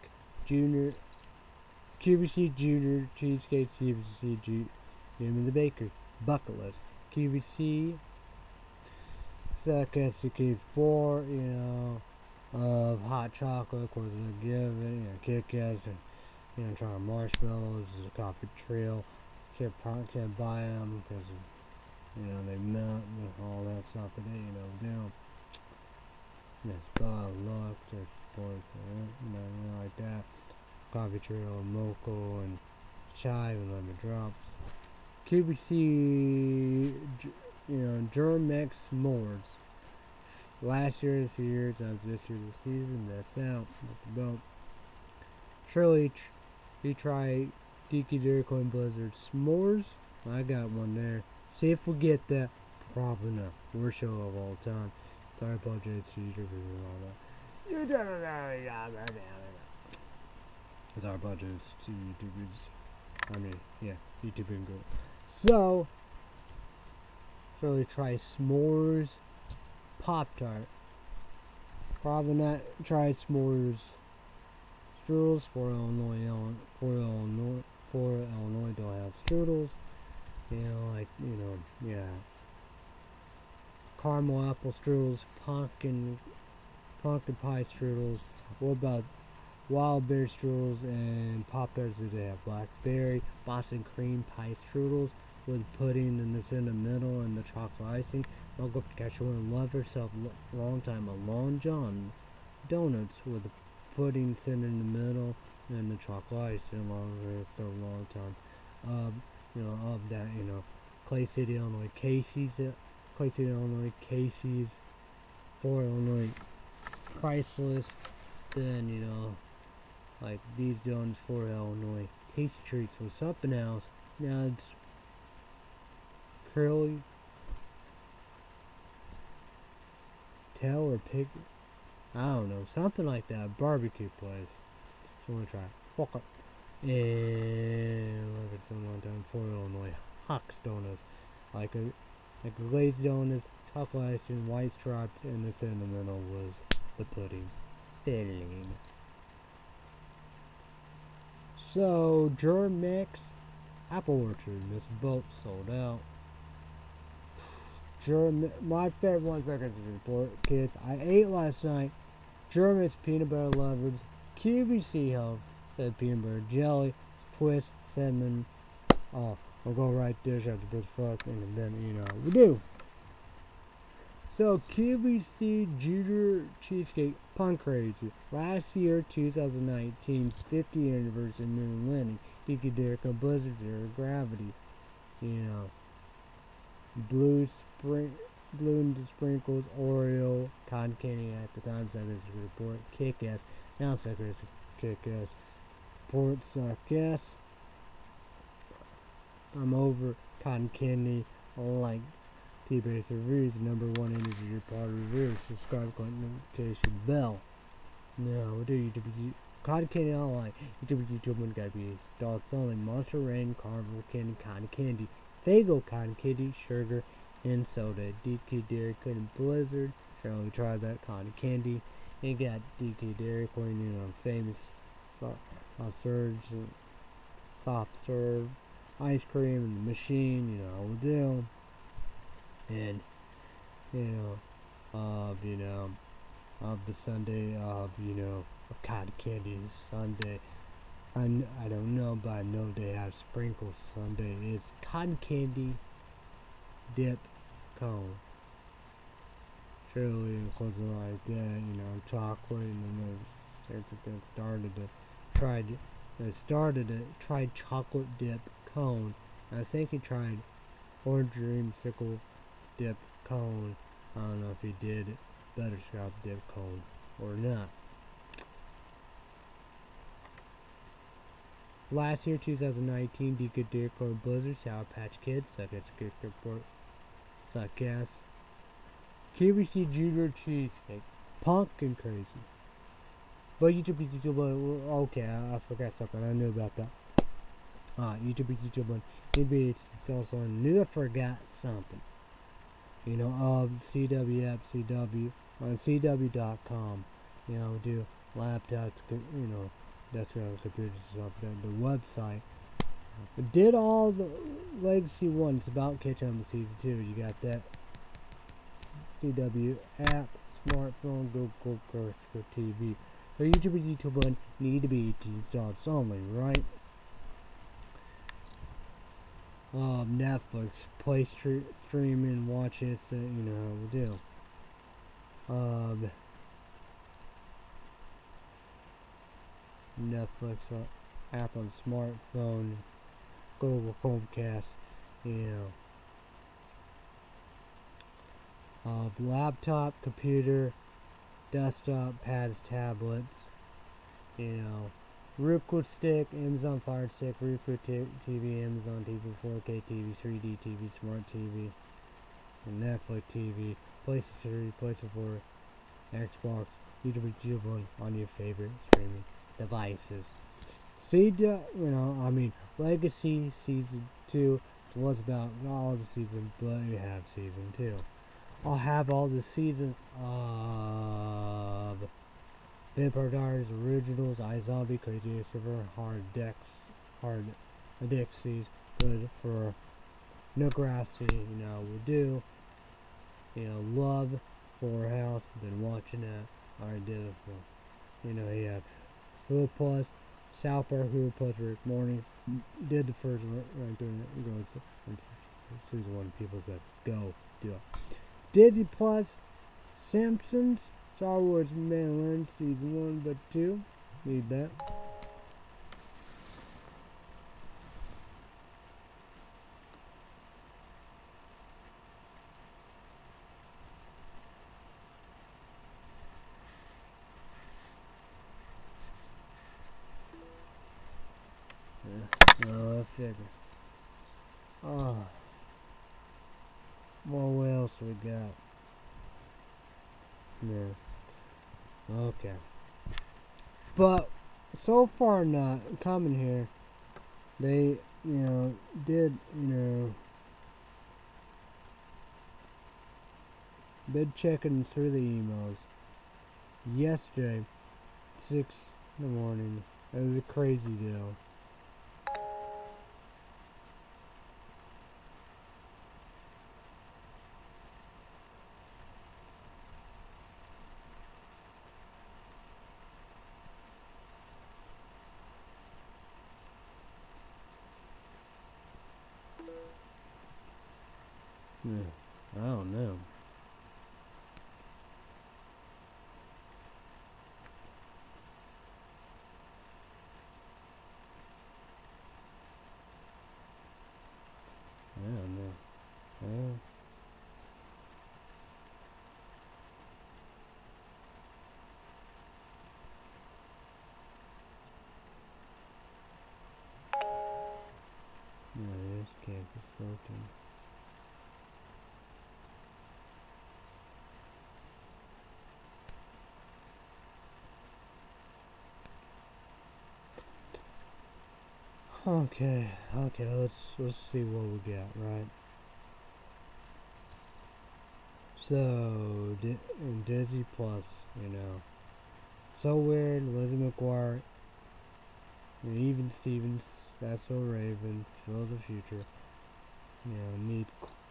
QVC Junior cheesecake, QVC name of the bakery, bucket list, QVC, second case 4, of hot chocolate, of course they'll give it, Kit Kats, trying marshmallows, a coffee trail, can't buy them because they melt and all that stuff, but that's Lux or sports, like that. Coffee trail, mocha, and chive and lemon drops. QVC, Germex s'mores. Last year, this year, that's this year, this season. That's out. About Shirley, you try Tiki Dairy Queen Blizzard s'mores. I got one there. See if we get that. Probably not. Worst show of all time. Sorry, apologize to YouTubers and all that. It's our budget to YouTubers. I mean, yeah, YouTube and go. So, really try s'mores Pop-Tart. Probably not try s'mores strudels for Illinois. For Illinois don't have strudels. Yeah. Caramel apple strudels, pumpkin pie strudels. What about wild berry strudels and Pop-Tarts? Do they have blackberry, Boston cream pie strudels with pudding in the middle and the chocolate icing? I'll go to catch one. Love herself long time. A Long John donuts with the pudding thin in the middle and the chocolate icing for a long time. Of that, Clay City, Illinois, Casey's. Clay City, Illinois, Casey's, for Illinois, priceless. Then, like these donuts for Illinois, Tasty Treats with something else. Now it's curly tail or pig. I don't know, something like that. Barbecue place. So I'm gonna try. Walk up. And look at some long time for Illinois, Hawks Donuts, like glazed donuts, chocolate icing, white stripes, and the middle was the pudding filling. So, Germex Apple Orchard. This boat sold out. My favorite 1 second report, kids. I ate last night. German's peanut butter lovers. QVC Health said peanut butter jelly. Twist cinnamon off. We'll go right there. Shut the bitch fuck. And then, you know, we do. So, QVC Junior Cheesecake Punk Crazy. Last year, 2019, 50th anniversary Moon Landing. Decaderica Blizzard Zero Gravity. You know. Blue and Sprinkles, Oreo, Cotton Candy at the time, Secretary Report, Kick-Ass, now Secretary Kick-Ass, Port Suck-Ass. I'm over Cotton Candy, like T-Base Reviews, #1 energy part reviews, subscribe, click notification bell. No, what do you do? Cotton Candy online, YouTube one gotta be adults only, Monster Rain, Carnival Candy, Cotton Candy, Fago Cotton Candy, Sugar, and Soda, DK Dairy Queen and Blizzard. Surely try that cotton candy. You got DK Dairy Queen, you know, famous soft serve, ice cream in the machine, you know, deal. And of the Sunday of cotton candy Sunday. I don't know, but I know they have sprinkles Sunday. It's cotton candy dip cone. Surely it wasn't like that, chocolate, and then tried chocolate dip cone. I think he tried orange dreamsicle dip cone. I don't know if he did butterscotch dip cone or not. Last year, 2019, Deca Deercore Blizzard, Sour Patch Kids, Suck Ass, QVC Junior Cheesecake, Pumpkin Crazy. But YouTube, okay, I forgot something, I knew about that. YouTube, maybe it's also new, I forgot something. CW, CW, on CW.com, do laptops, that's what computers and stuff, the website. Did all the Legacy ones about catching Season 2. You got that CW app, smartphone, Google Cursor TV. The YouTube one need to be installed only, right? Netflix, play streaming, watch it, we do. Netflix app on smartphone, Google Chromecast, laptop, computer, desktop, pads, tablets, Roku stick, Amazon Fire Stick, Roku TV, Amazon TV, 4K TV, 3D TV, Smart TV, and Netflix TV, PlayStation 3, PlayStation 4, Xbox, YouTube on your favorite streaming devices. Legacy Season 2 was about all the seasons, but you have Season 2. I'll have all the seasons of Vampire Diaries Originals, iZombie, Crazy Server, Hard Dixies, good for Degrassi, we do. Love, Fuller House, been watching that. I did it for, you have Hulu Plus, South Park, Hulu Plus, Rick Morning. Did the first one, right doing it. Go Season 1, people said, go, do it. Disney Plus, Simpsons, Star Wars Mandalorian, Season 1, but 2, need that. I figure. What else we got? Yeah. Okay. But so far not coming here. They, did, been checking through the emails. Yesterday, 6 in the morning. It was a crazy deal. Yeah, I don't know. I don't know. Well, no, this campus floating. Okay, let's see what we got, right? So, Disney Plus, you know. So Weird, Lizzie McGuire, Even Stevens, That's So Raven, Phil the Future, you know,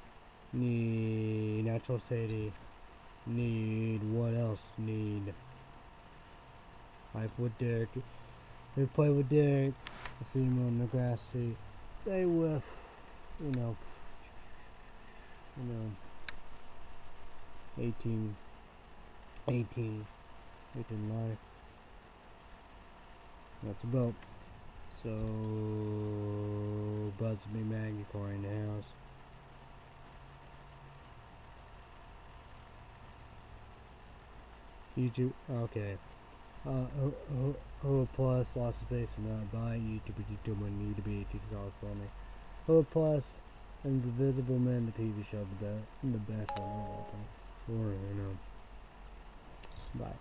need Natural Sadie, need what else? Need Life with Derek, they play with Derek, the female in the grass seat, they with, you know, 18 life. That's about. So, Buzz me Maggie Corey in the house. YouTube, okay. Hulu Plus, lost space from not buy. YouTube might need to be $18 on me. Hulu Plus, and The Invisible Man, the TV show, the best one of all time. Or, you know. Bye.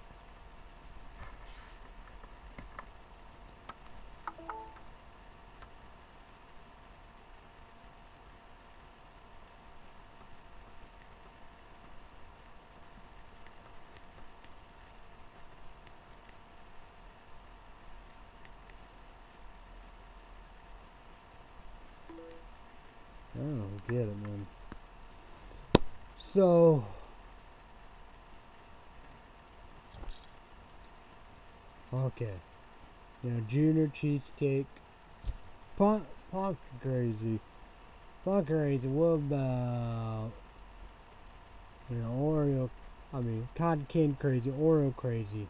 I don't get it, man. So, okay. Now, Junior Cheesecake. Punk crazy. Punk crazy. What about, you know, Oreo? Cotton candy crazy. Oreo crazy.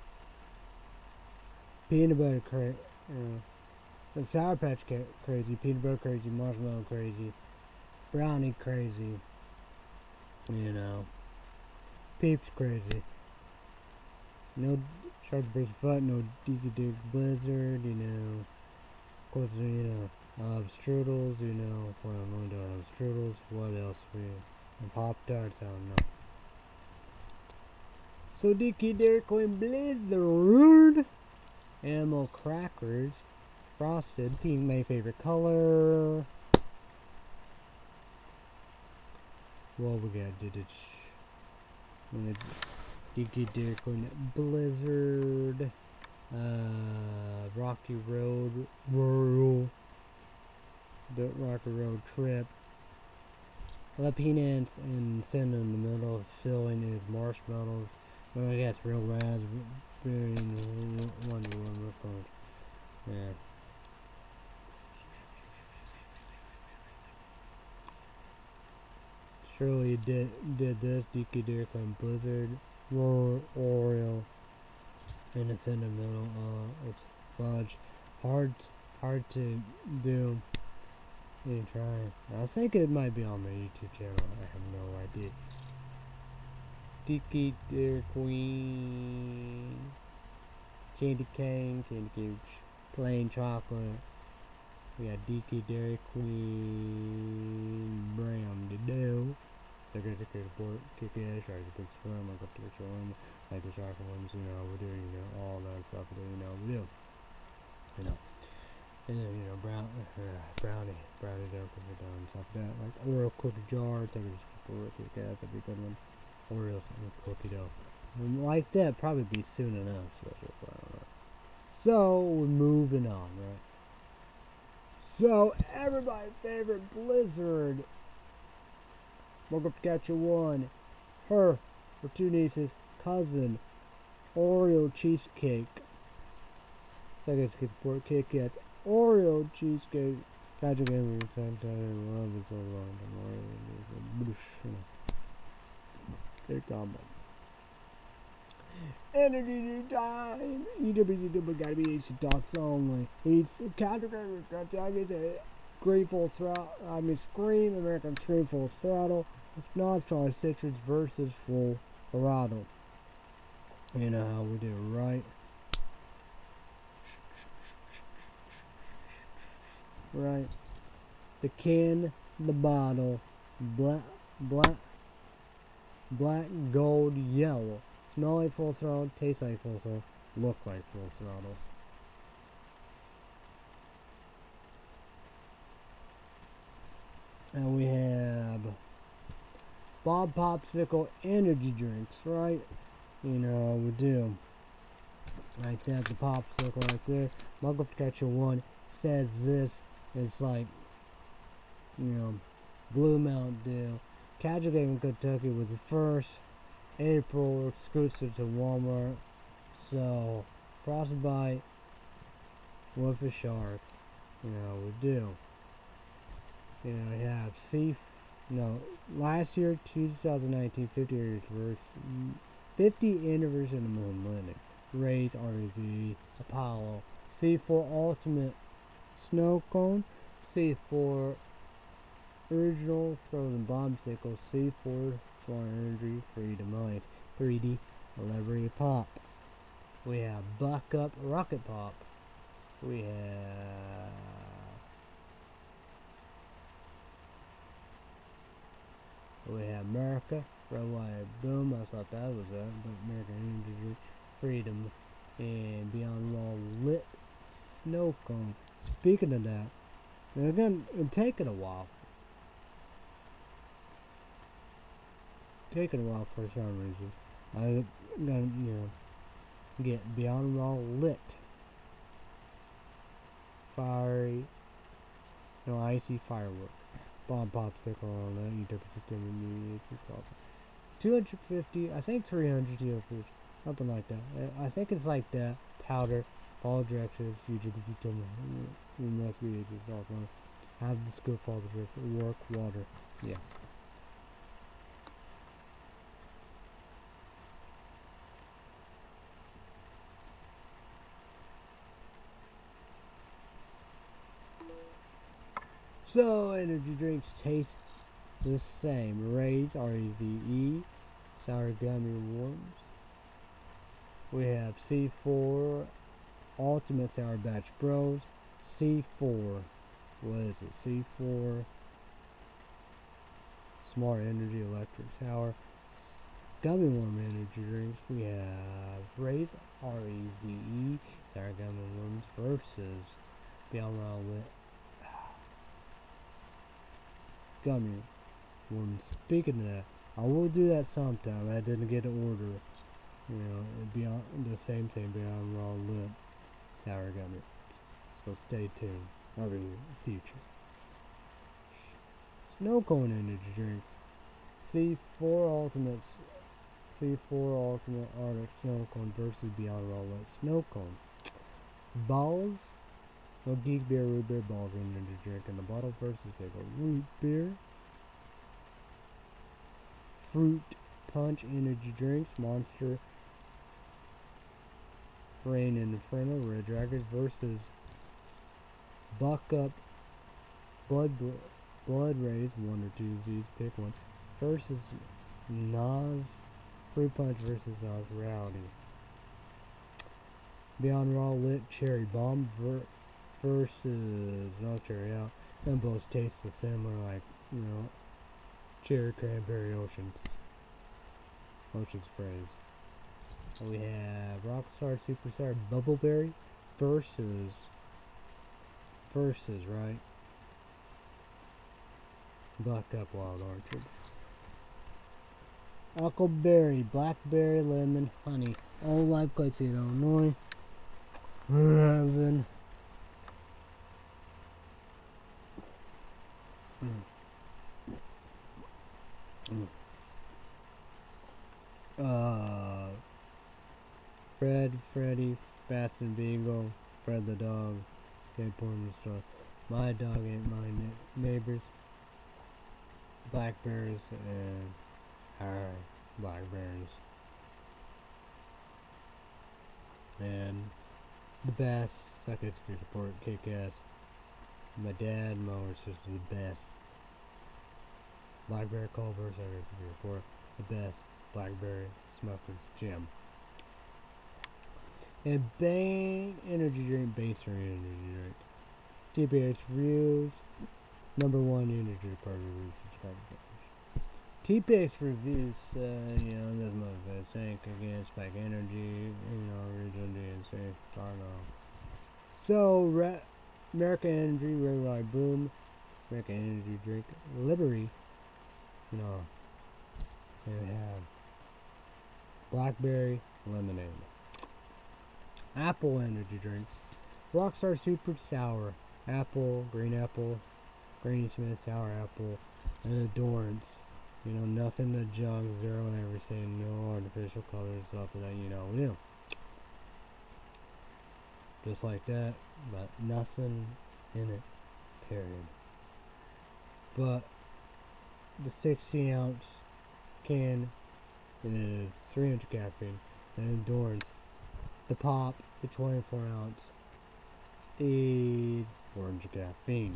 Peanut butter crazy. Sour Patch crazy. Peanut butter crazy. Marshmallow crazy. Brownie crazy. You know. Peeps crazy. No Shark Breaks Foot. No Deaky Dick Blizzard. You know. Of course, you know. Strudels. You know. Well, no, don't have strudels. What else for you? And Pop-Tarts. I don't know. So Dickie Dairy Queen Blizzard. Animal crackers. Frosted. Pink, my favorite color. What we got? Dickie Dairy Queen Blizzard. Rocky Road Rural. The Rocky Road Trip. Jalapenos and cinnamon in the middle. Filling is marshmallows. I guess real raspberry and Wonder Woman. Yeah. Surely did this. Dickie Dairy Queen Blizzard. Oreo. And it's in the middle. It's fudge. Hard to do. You try. I think it might be on my YouTube channel. I have no idea. Dickie Dairy Queen. Candy cane. Plain chocolate. We got Dickie Dairy Queen. Brown to do. Second report. Kick ass. Try to big sperm. Like up to the show. Like the chocolate ones. You know, we're doing, you know, all that stuff. You know, we do. You know. And then, you know, brownie dough cookie dough and stuff like that. Like Oreo cookie jars, Kit Kat, that'd be a good one. Oreos and cookie dough. And like that, probably be soon enough. So we're moving on, right? So everybody's favorite Blizzard. Morgan Catcher 1. Her two nieces, cousin, Oreo cheesecake. Second skip for Kit Kat. Oreo cheesecake. Patrick Henry, Fanta, love is so long. Here come energy time. YouTube gotta be easy dots only. It's category Scream Full Throttle. Scream American Scream Full Throttle. If not, try Citrus versus Full Throttle. You know how we do it, right? Right. The can, the bottle, black, gold, yellow. Smell like Full Throttle, taste like Full Throttle, look like Full Throttle. And we have Bob Popsicle energy drinks, right? You know, we do. Like that, the popsicle right there. Muggle Catcher 1 says this. It's like, you know, Blue Mountain Dew. Casual Game in Kentucky was the first April exclusive to Walmart. So, Frostbite with a shark. You know, we do. You know, we have last year, 2019, 50 anniversary of the moon landing. Ray's RV, Apollo, C4 Ultimate Snow Cone, C4 Original Frozen Bombsicle, C4 Swan Energy, Freedom Life, 3D Celebrity Pop. We have Buck Up Rocket Pop. We have America, Worldwide Boom. I thought that was it, but American Energy, Freedom, and Beyond Raw Lit Snow Cone. Speaking of that, again, it's taking a while. For some reason. I'm gonna, get Beyond Raw Lit. Fiery, icy firework. Bomb popsicle on that. You took it to it's awesome. 250, I think 300 TLFs. Something like that. I think it's like that. Powder, follow directions, you must be it's awesome. Have the scoop, follow the directions, work, water. Yeah. So, energy drinks taste the same. Ray's, R-A-Z-E, sour gummy worms. We have C4 Ultimate Sour Batch Bros. C4, what is it? C4 Smart Energy Electric Sour Gummy Worm energy drinks. We have Ray's, R-E-Z-E, sour gummy worms versus Beyond Raw Lit Gummy Worms. Speaking of that, I will do that sometime. I didn't get an order. Beyond the same thing, Beyond Raw Lit sour gummy. So stay tuned. I'll be in the future. Snow Cone energy drinks. C4 Ultimate Arctic Snow Cone versus Beyond Raw Lit Snow Cone. Balls. No Geek Beer, Root Beer, Balls energy drink in the bottle versus pickle. Root Beer. Fruit Punch energy drinks. Monster Rain and Inferno, Red Dragon versus Buck Up Blood Rays, 1 or 2 Z's, pick one, versus Nas Fruit Punch versus Nas Rowdy. Beyond Raw Lit Cherry Bomb versus No Cherry Out, and both taste similar, like, cherry cranberry ocean sprays. We have Rockstar Superstar Bubbleberry versus right, Buck Up Wild Orchard. Huckleberry, Blackberry, Lemon, Honey. All live plates in Illinois. Heaven. Freddy, Fast and Beagle, Fred the dog, Kid Porn Star. My dog ain't my neighbors. blackberries and higher blackberries. And the best, Suckets for support, kick ass. My dad, my older sister, the best. Blackberry Culver, Suckets for support, the best. Blackberry Smokers Gym. And Bang Energy Drink, Baser Energy Drink. TPH Reviews, #1 energy part of the subscribe. TPX Reviews, this motherfucker tank against Spike Energy, original DNC, Darno. So, American Energy, Red Light Boom, American Energy Drink, Liberty, they have Blackberry Lemonade. Apple Energy Drinks, Rockstar Super Sour, Apple, Granny Smith, Sour Apple, and Adorance. Nothing to junk, zero and everything, no artificial colors, stuff that, just like that, but nothing in it, period. But the 60-ounce can is 300 caffeine, and Endurance, the pop, the 24-ounce, is 400 caffeine.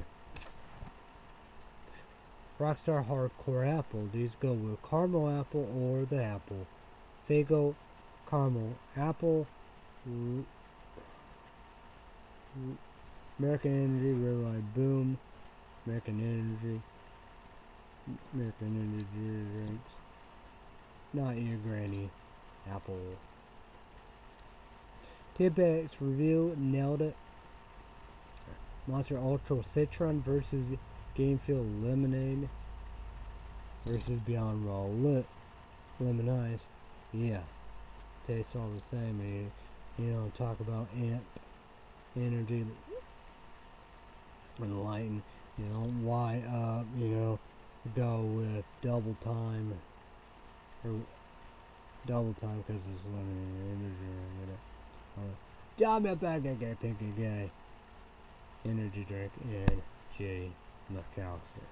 Rockstar Hardcore Apple. These go with caramel apple or the apple. Fago caramel apple. American Energy Red Light Boom. American Energy drinks. Not your granny. Apple. Tidbits review, nailed it. Monster Ultra Citron versus Game Fuel Lemonade versus Beyond Raw Lemon Ice. Yeah, tastes all the same. Talk about amp, energy, and lighten. Why up? Go with double time or double time because it's limiting your energy. Diamond Bag Gay Pinky Gay Energy Drink and J. McAllister.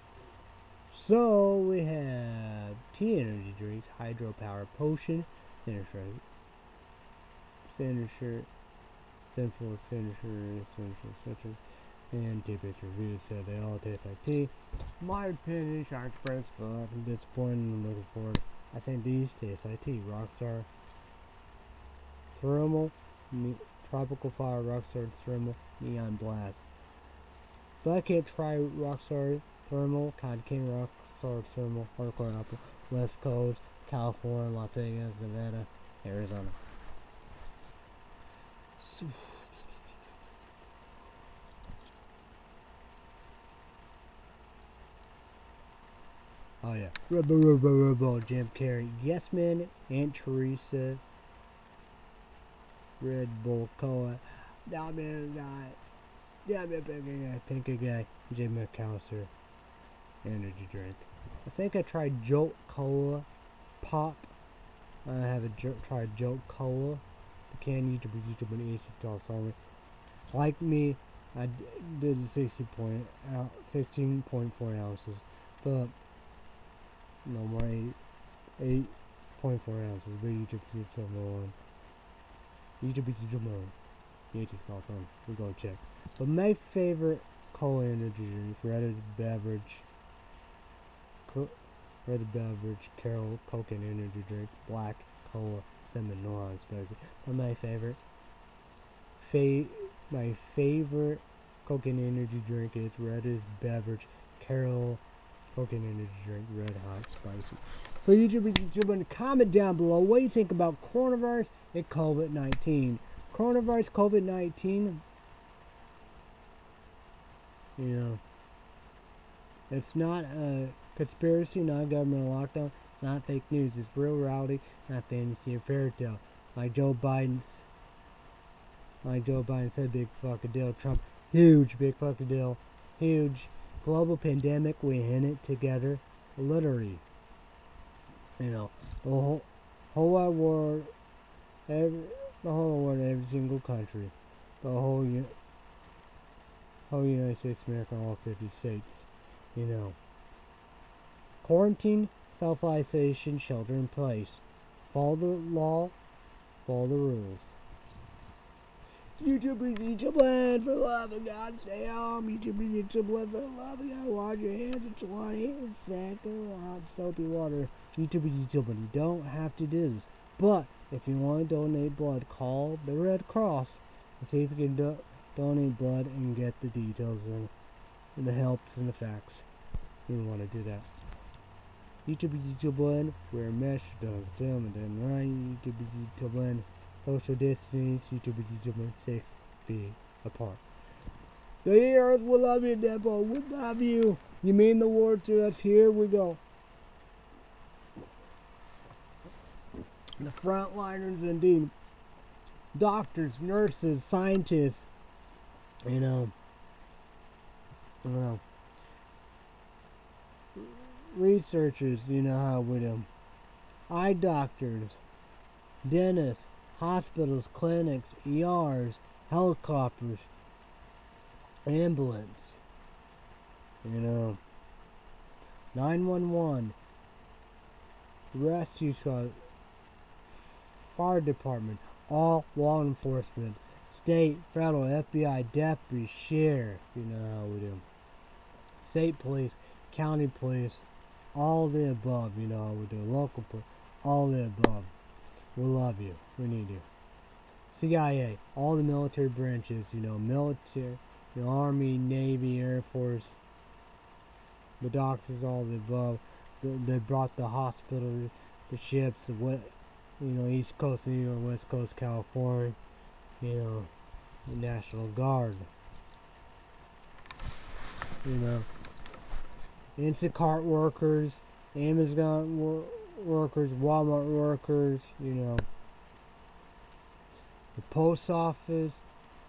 So we have tea energy drinks, hydropower potion, Central and Tidbits reviews said they all taste like tea. My opinion, Shark Express, fucking disappointed and looking forward. I think these taste like tea. Rockstar Thermal, Tropical Fire, Rockstar Thermal, Neon Blast. Black Kid try Rockstar Thermal, Cotton King Rockstar Thermal, Hardcore Apple, West Coast, California, Las Vegas, Nevada, Arizona. Oh yeah, Rubble, Jim Carrey, Yes Man, Aunt Teresa, Red Bull Cola, Diamond Guy, Pinky Guy, J. McAllister, energy drink. I think I tried Jolt Cola Pop. I haven't tried Jolt Cola. The can YouTube and $8 only. Like me, I did 16.4 ounces, but no more 8.4 ounces. But YouTube one. YouTube one. $8 on. We go check. But my favorite cola energy drink, Reddit beverage, Carol Coke and energy drink, black cola, cinnamon non-spicy. But my favorite Coke and energy drink is Reddit beverage, Carol Coke and energy drink, red hot spicy. So YouTube, comment down below what you think about coronavirus and COVID-19. Coronavirus, COVID-19, it's not a conspiracy, not a governmental lockdown, it's not fake news, it's real reality, not fantasy or fairy tale. Like Joe Biden said, big fucking deal. Trump, huge, big fucking deal. Huge global pandemic, we in it together, literally. The whole wide world, every single country, the whole United States of America, all 50 states, Quarantine, self-isolation, shelter in place. Follow the law, follow the rules. YouTube is YouTube land, for the love of God, stay home. YouTube is YouTube land, for the love of God, wash your hands in 20 seconds, hot soapy water. YouTube is YouTube, and you don't have to do this. But if you want to donate blood, call the Red Cross and see if you can donate blood and get the details and the helps and the facts. You want to do that. YouTube is YouTube land, wear mesh, don't film, and then line. YouTube is YouTube land. Social distance, YouTube is YouTube land, 6 feet apart. The earth will love you, Depot. We love you. You mean the word to us? Here we go. The frontliners, indeed. Doctors, nurses, scientists. Researchers, how we do. Eye doctors, dentists, hospitals, clinics, ERs, helicopters, ambulance, 911, rescue squad, fire department, all law enforcement, state, federal, FBI, deputy, sheriff, how we do. State police, county police, all the above, how we do. Local police, all the above. We love you. We need you. CIA, all the military branches, military, the Army, Navy, Air Force, the doctors, all the above. They brought the hospital, the ships, East Coast, New York, West Coast, California, the National Guard, Instacart workers, Amazon workers, Walmart workers, the post office,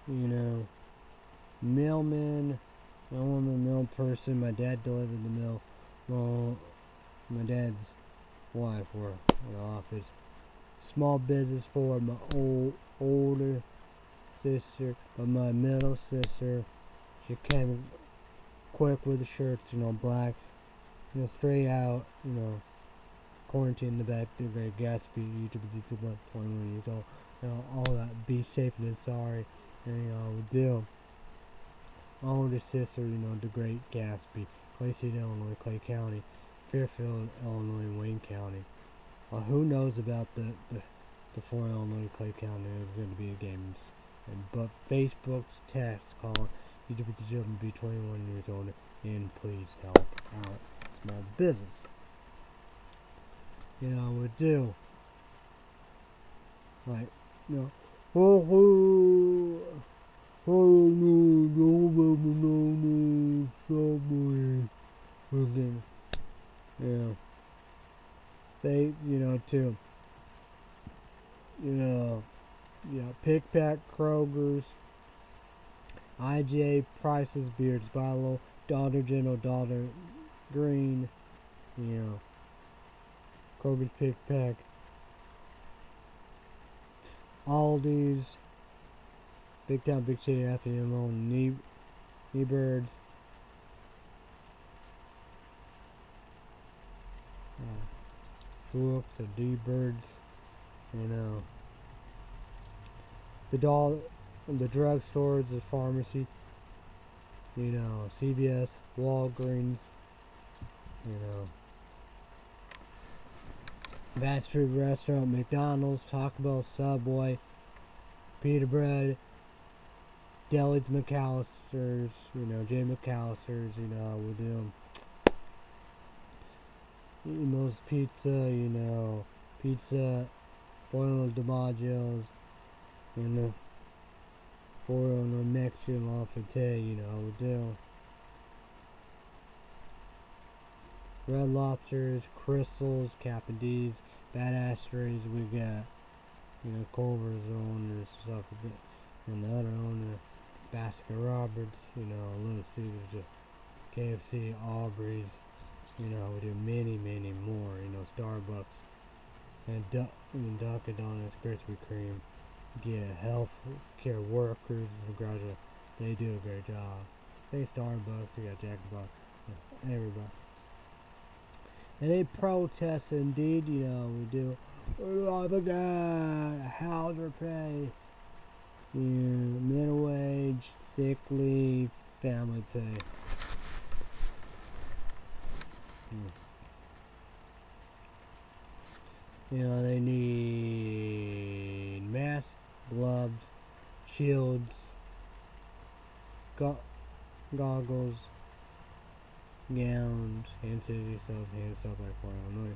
mailman. I'm a mail person. My dad delivered the mail. Well, my dad's wife worked in the office. Small business for my older sister, but my middle sister, she came quick with the shirts, black, straight out, quarantine in the back, the very Gatsby, YouTube is 21 years old, all that, be safe and sorry, and we do. My older sister, the great Gatsby, Clay City, Illinois, Clay County, Fairfield, Illinois, Wayne County. Who knows about the 4 Illinois, Clay County? There's going to be a game. But Facebook's text calling YouTube is children be 21 years old and please help out small business. We do. Like, Say, too. Pick Pack, Kroger's, IJ, Price's, Beards, Bilo, Dollar General, Dollar Green, Kroger's, Pick Pack, Aldi's, Big Town, Big City, FMO, Birds, Brooks, or D-Birds, the drugstores, the pharmacy, CVS, Walgreens, fast food restaurant, McDonald's, Taco Bell, Subway, Pita Bread, Delis, McAllister's, J. McAllister's, we do. Emos Pizza, Pizza, Buono DiMaggio's, 409 Mexican Lafayette, we do. Red Lobsters, Crystals, Cap and D's, Badasseries, we got, Culver's owners, stuff like that. And the other owner, Baskin Roberts, Little Caesars, KFC, Aubrey's, we do many, many more, Starbucks, and Dunkin' Donuts, Krispy Kreme, get health care workers, graduate, they do a great job. Say Starbucks, you got Jack in the Box, everybody. And they protest indeed, you know, we do. Oh my God, houser pay, yeah, minimum wage, sick leave, family pay. You know, they need masks, gloves, shields, goggles, gowns, hand soap like for Illinois.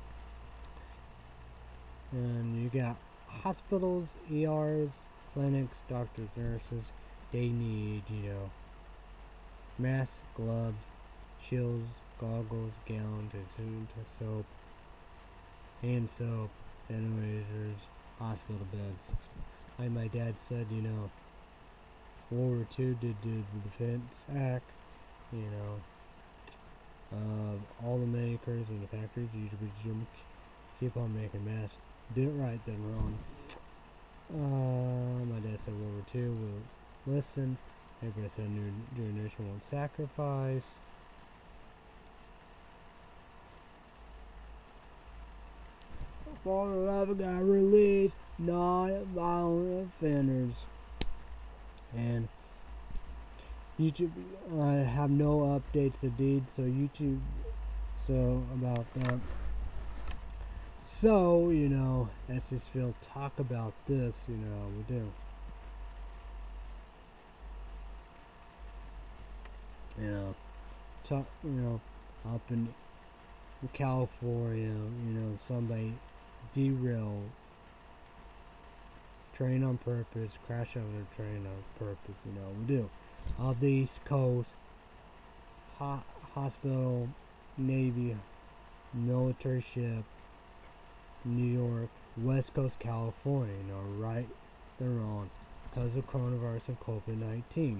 And you got hospitals, ERs, clinics, doctors, nurses. They need, you know, masks, gloves, shields, goggles, gowns, and soap, hand soap, ventilators, hospital beds. Like my dad said, you know, World War II did the Defense Act, you know, all the makers and the factories keep on making masks. Did it right, then wrong. My dad said World War II will listen. Everybody said new generation won't sacrifice. For the love of God, release non-violent offenders. And YouTube, I have no updates indeed, so YouTube, so about that. So, you know, Essexville talk about this, you know, we do. You know, talk, you know, up in California, you know, somebody derailed train on purpose, crash over the train on purpose, you know, we do. Off the East Coast, hospital, Navy, military ship, New York, West Coast, California, you know, right, they're wrong, because of coronavirus and COVID-19.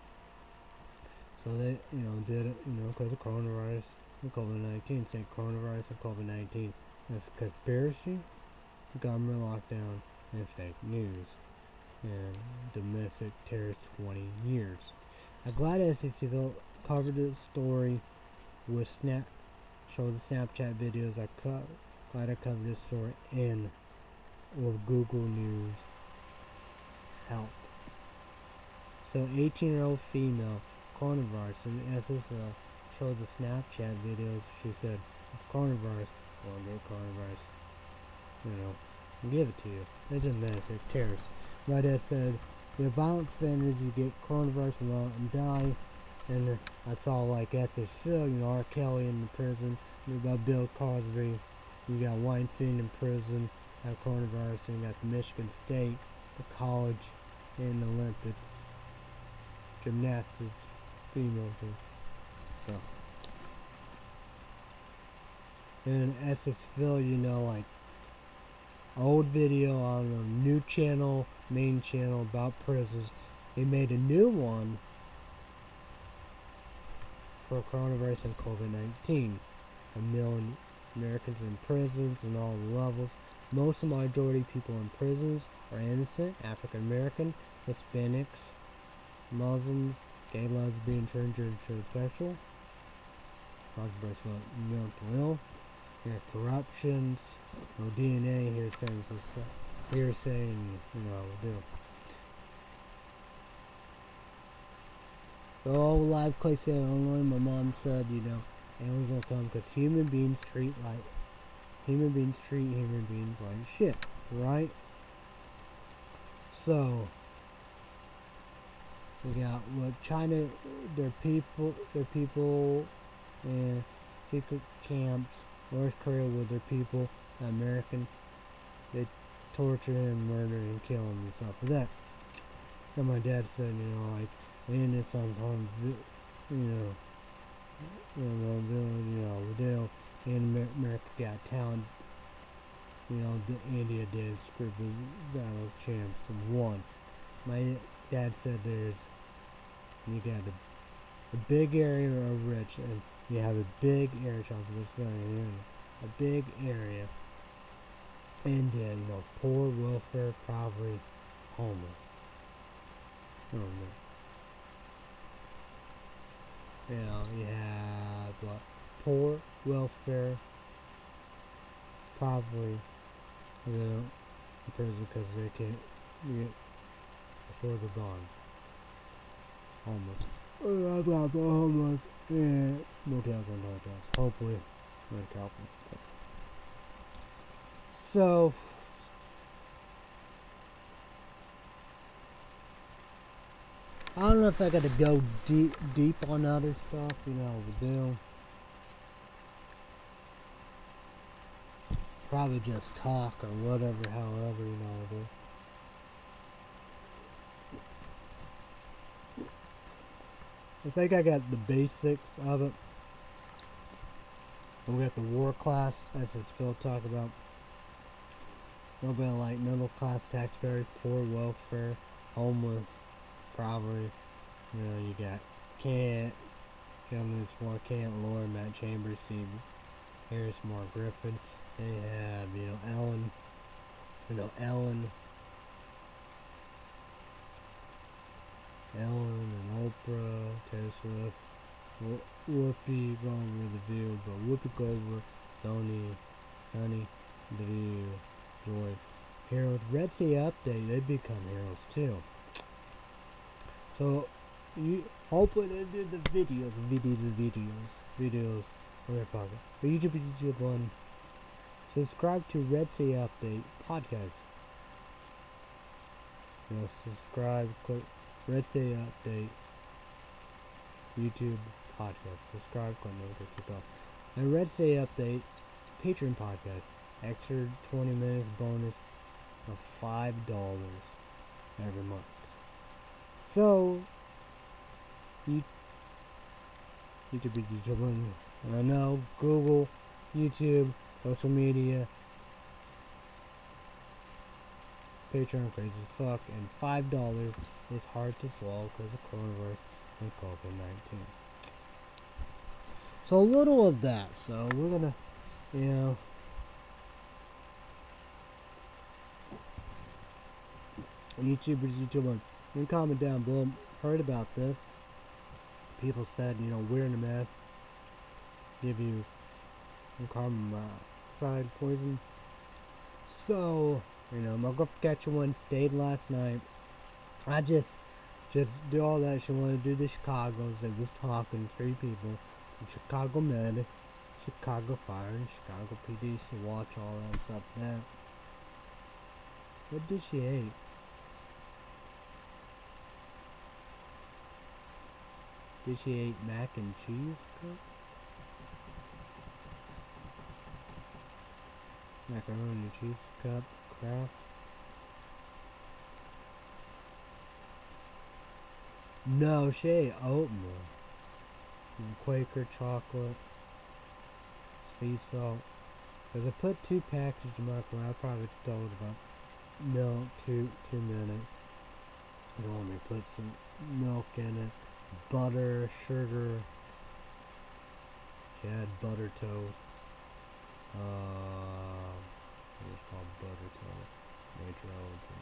So they, you know, did it, you know, because of coronavirus and COVID-19, say coronavirus and COVID-19. That's conspiracy, government lockdown, and fake news, and domestic terrorist 20 years. I'm glad Essexville covered the story with showed the Snapchat videos. Glad I covered this story in with Google News help. So 18-year-old female coronavirus in Essexville showed the Snapchat videos. She said, coronavirus, well, get coronavirus, you know, give it to you. It's a mess, it's terrorists. My dad said, you're violent offenders, you get coronavirus and die. And I saw like Essexville, you know, R. Kelly in the prison, you got Bill Cosby, you got Weinstein in prison, have coronavirus, and you got the Michigan State, the college, and the Olympics, gymnastics, female team. So, and in Essexville, you know, like old video on a new channel, main channel about prisons. They made a new one for coronavirus and COVID-19. 1 million Americans in prisons and all levels. Most of the majority of people in prisons are innocent, African American, Hispanics, Muslims, gay, lesbian, transgender, transsexual. Controversial about mental ill. Here corruptions, no DNA, hearsay, and you know, do. So all live clips said online, my mom said, you know, aliens will come because human beings treat human beings like shit, right? So we got what China, their people in secret camps, North Korea with their people, American, they torture him, murder and kill him and stuff like that. And my dad said, you know, like, and it's on Vidal in America Got Talent, you know, India did Scribble Battle Champs and won. My dad said you got a big area of rich, and you have a big area, a big area, India, you know, poor, welfare, poverty, homeless. You know, you have what? poor welfare, probably, in prison because they can't get afford the bond. Homeless. Homeless. Yeah. Motels and hotels. Hopefully, in California. So, I don't know if I gotta go deep on other stuff, you know, the deal. Probably just talk or whatever, however, you know, I think I got the basics of it. We got the war class, as Phil talked about. A little bit like middle class taxpayers, poor welfare, homeless, poverty. You know, you got Kent, Gentleman's War, Kent, Lord, Matt Chambers, Steve Harris, Mark Griffin. They have, you know, Ellen, and Oprah, Taylor Swift, Whoopi going with the View, but Whoopi Goldberg, Sonny, The View, Joy, Heroes, Red Sea Update, they become heroes too. So, hopefully they do the videos, on their podcast. But YouTube one, subscribe to Red Sea Update podcast. You know, subscribe, click Red Sea Update YouTube podcast. Subscribe, click notification bell. And Red Sea Update Patreon podcast. Extra 20 minutes bonus of $5 every month. So, YouTube, I know, Google, YouTube, social media, Patreon, crazy as fuck, and $5 is hard to swallow because of coronavirus and COVID-19. So a little of that. So we're gonna, you know, YouTubers, you can comment down below. Heard about this? People said, you know, wearing a mask give you carbon monoxide poison. So, you know, my girlfriend one stayed last night. I just do all that she wanted to do the Chicago's. They was talking, 3 people from Chicago Med, Chicago Fire, and Chicago PD. She watch all that stuff now. What did she eat? Did she eat mac and cheese cup? Macaroni and cheese cup, Kraft. No, she ate oatmeal. And Quaker chocolate, sea salt. Because I put 2 packages of macaroni, I probably told about milk, 2 minutes. You want me to put some milk in it, butter, sugar. She had butter toast. It was called butter toast. Nature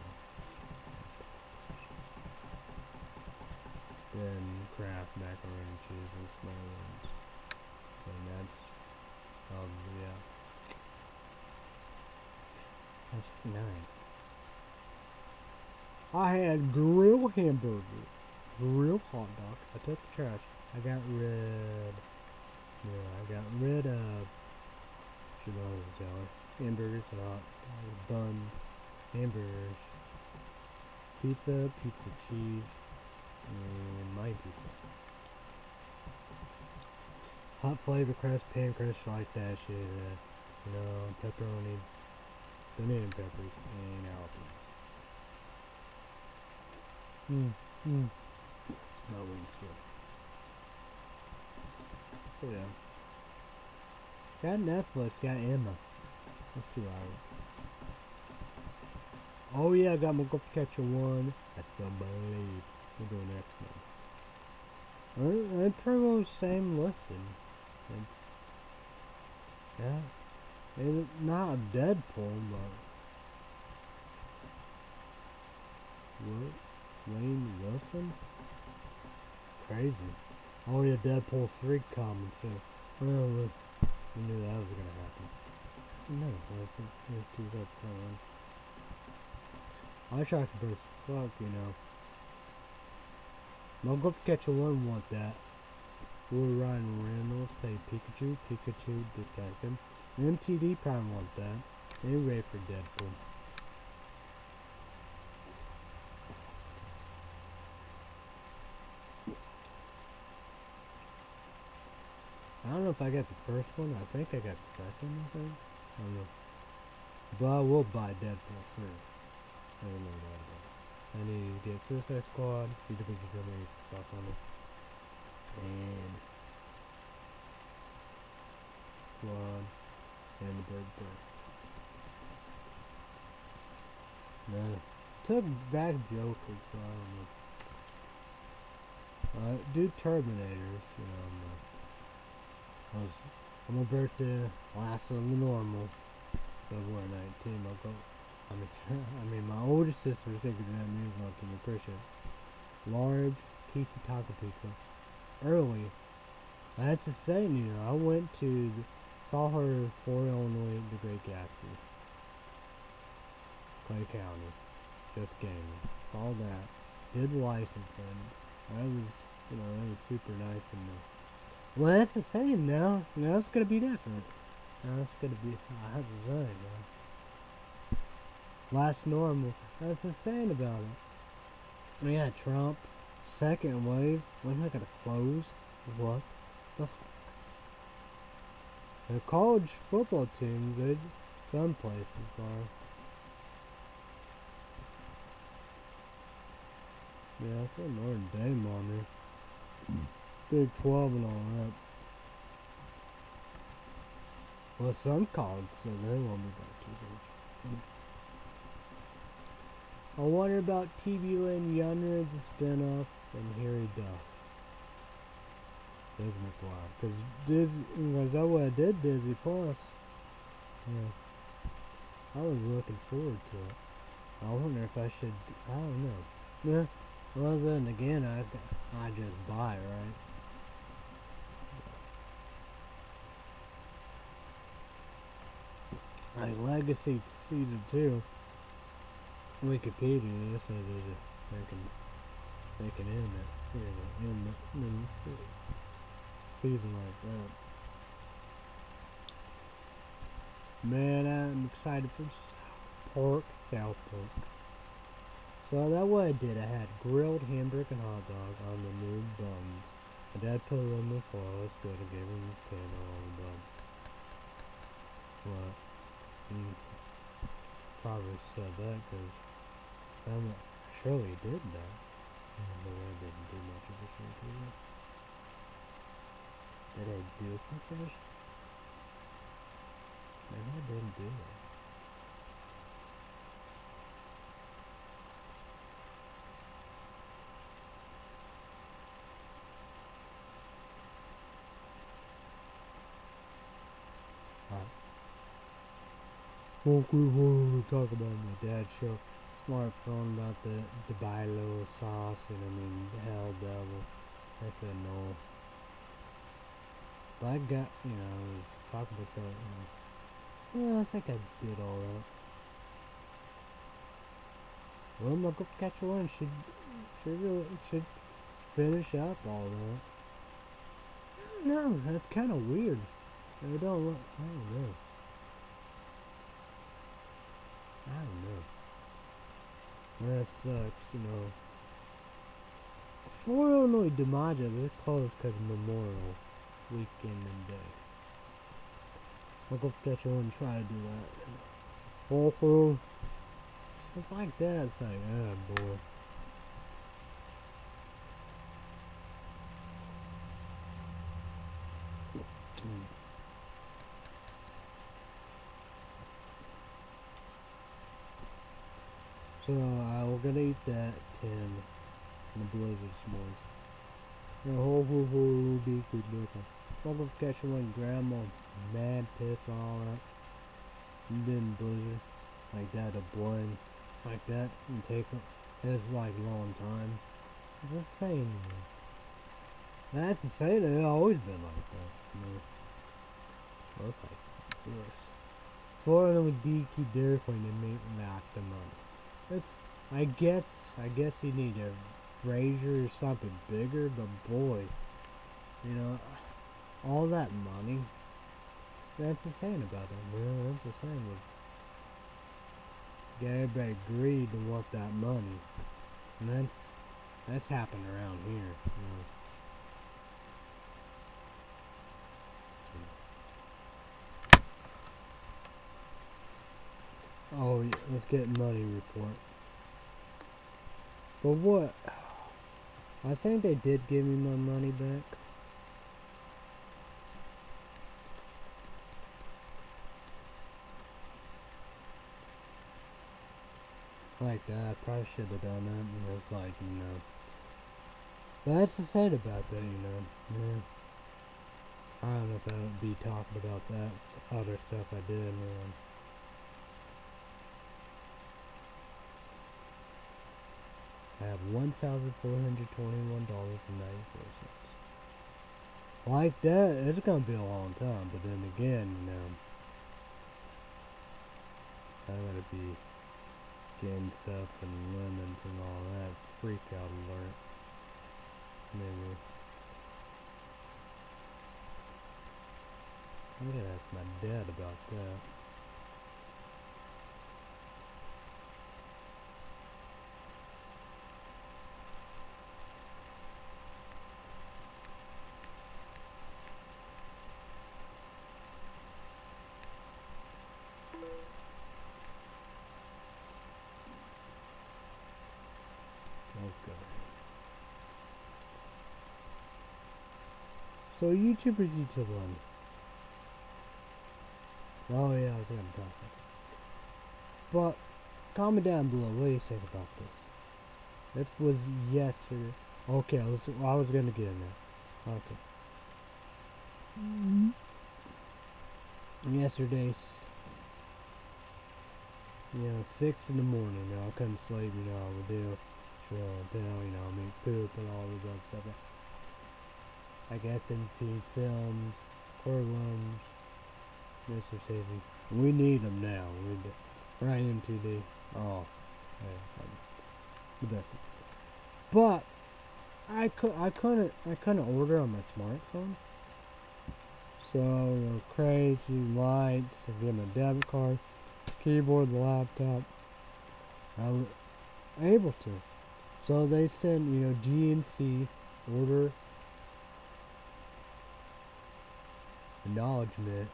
then Kraft macaroni and cheese and small ones. And that's, yeah. That's 9. I had grilled hamburger, grilled hot dog. I took the trash. I got rid of hamburgers, hot buns, hamburgers, pizza cheese, and my pizza. Hot flavor crust, pan crust, like that shit. You know, pepperoni, banana peppers, and jalapenos. My wings good. So yeah. Got Netflix, got Emma. That's 2 hours. Oh yeah, I got my Go Catcher 1. I still believe. We'll do next one. It's pretty well the same lesson. It's, yeah. It's not a Deadpool, but what? Wayne Wilson? Crazy. Oh yeah, Deadpool 3 coming soon. Well, look, you knew that was gonna happen. No, it wasn't. It was up front. I tried to burst fuck, you know. Don't go catch a one want that. Will Ryan Reynolds play Pikachu, Pikachu Detective. MTD Prime want that. They ready for Deadpool. I don't know if I got the first one. I think I got the second or something. I don't know. But I will buy Deadpool soon. I don't know that about it. I need to get Suicide Squad, BWW stuff on it. And Squad and the Bird Bird. No. Took back Joker, so I don't know. Do Terminators, you know, on my birthday, last of the normal, February 19th, I'll go. I mean, my older sister was taking that music on to me, appreciate it. Large Casey Taco Pizza. Early. That's the same, you know, I went to, saw her for Illinois, the Great Gatsby. Clay County. Just gaming. Saw that. Did the licensing. That was, you know, that was super nice and well, that's the same now. Now it's gonna be different. Now it's gonna be, I have to say, man. Last normal. That's the same about it. We had Trump, second wave. When I gotta close? What the f? The college football teams, they, some places are. Yeah, I saw Notre Dame on there. Big 12 and all that. Well, some colleges, so they won't be back to those. I wonder about TV Land Yonder as a spinoff and Harry Duff. Disney Plus. Because Disney, because that's what I did, Disney Plus. Yeah. I was looking forward to it. I wonder if I should, I don't know. Yeah. Well, then again, I just buy, right? Like Legacy Season 2, Wikipedia, they say they can end it. End the season like that. Man, I'm excited for South Park. So that what I did. I had grilled hamburger and hot dog on the new buns. My dad put them in the foil. It's good. I gave him the pan on the bun. What? Probably said that because I'm sure he did that. But I didn't do much of a show to it. Did I do much of a show? Maybe I didn't do it. What we talk about my dad's show. Smartphone about the Bilo sauce and I mean Hell Devil. I said no. But I got, you know, I was talking about something. Yeah, I think I did all that. Well, my Go Catch One should finish up all that. I don't know, that's kind of weird. I don't know. I don't know. That sucks, you know. For Illinois DiMaggio, they're closed because Memorial Weekend and day. I'll go catch one and try to do that. Awful. It's like that. It's like, ah, boy. So we're gonna eat that 10 in the blizzard s'mores. And hopefully we'll be good looking. I'll go catch one grandma mad piss all that. And then blizzard like that, a blend like that, and take it. It's like a long time. Just saying. That's the same. It's always been like that. You know? Florida with DQ Dairy Queen and make back the money. That's, I guess you need a Fraser or something bigger, but boy, you know, all that money, that's the saying about it, man, that's the saying. Get everybody greed to want that money, and that's happened around here, you know. Oh, yeah, let's get money report. But what? I think they did give me my money back. Like that, I probably should have done that. And it's like, you know. But that's the sad about that, you know. Yeah. I don't know if I would be talking about that other stuff I did, man. I have $1,421.94. Like that, it's gonna be a long time, but then again, you know, I'm gonna be getting stuff and lemons and all that. Freak out alert. Maybe. I'm gonna ask my dad about that. Let's go. So YouTubers YouTube one. Oh yeah, I was gonna talk about it. But comment down below what you think about this. This was yesterday. Okay, I was gonna get in there. Okay. Yesterday's, you know, 6 in the morning. You know, I couldn't sleep. You know, I would do down, you know, make poop and all this other stuff. Like SMP films, courtrooms, Mr. Safety. We need them now. Right into the the best. But I couldn't order on my smartphone. So, you know, crates, lights, I get my debit card, keyboard, the laptop. I was able to. So they sent, you know, GNC order acknowledgement,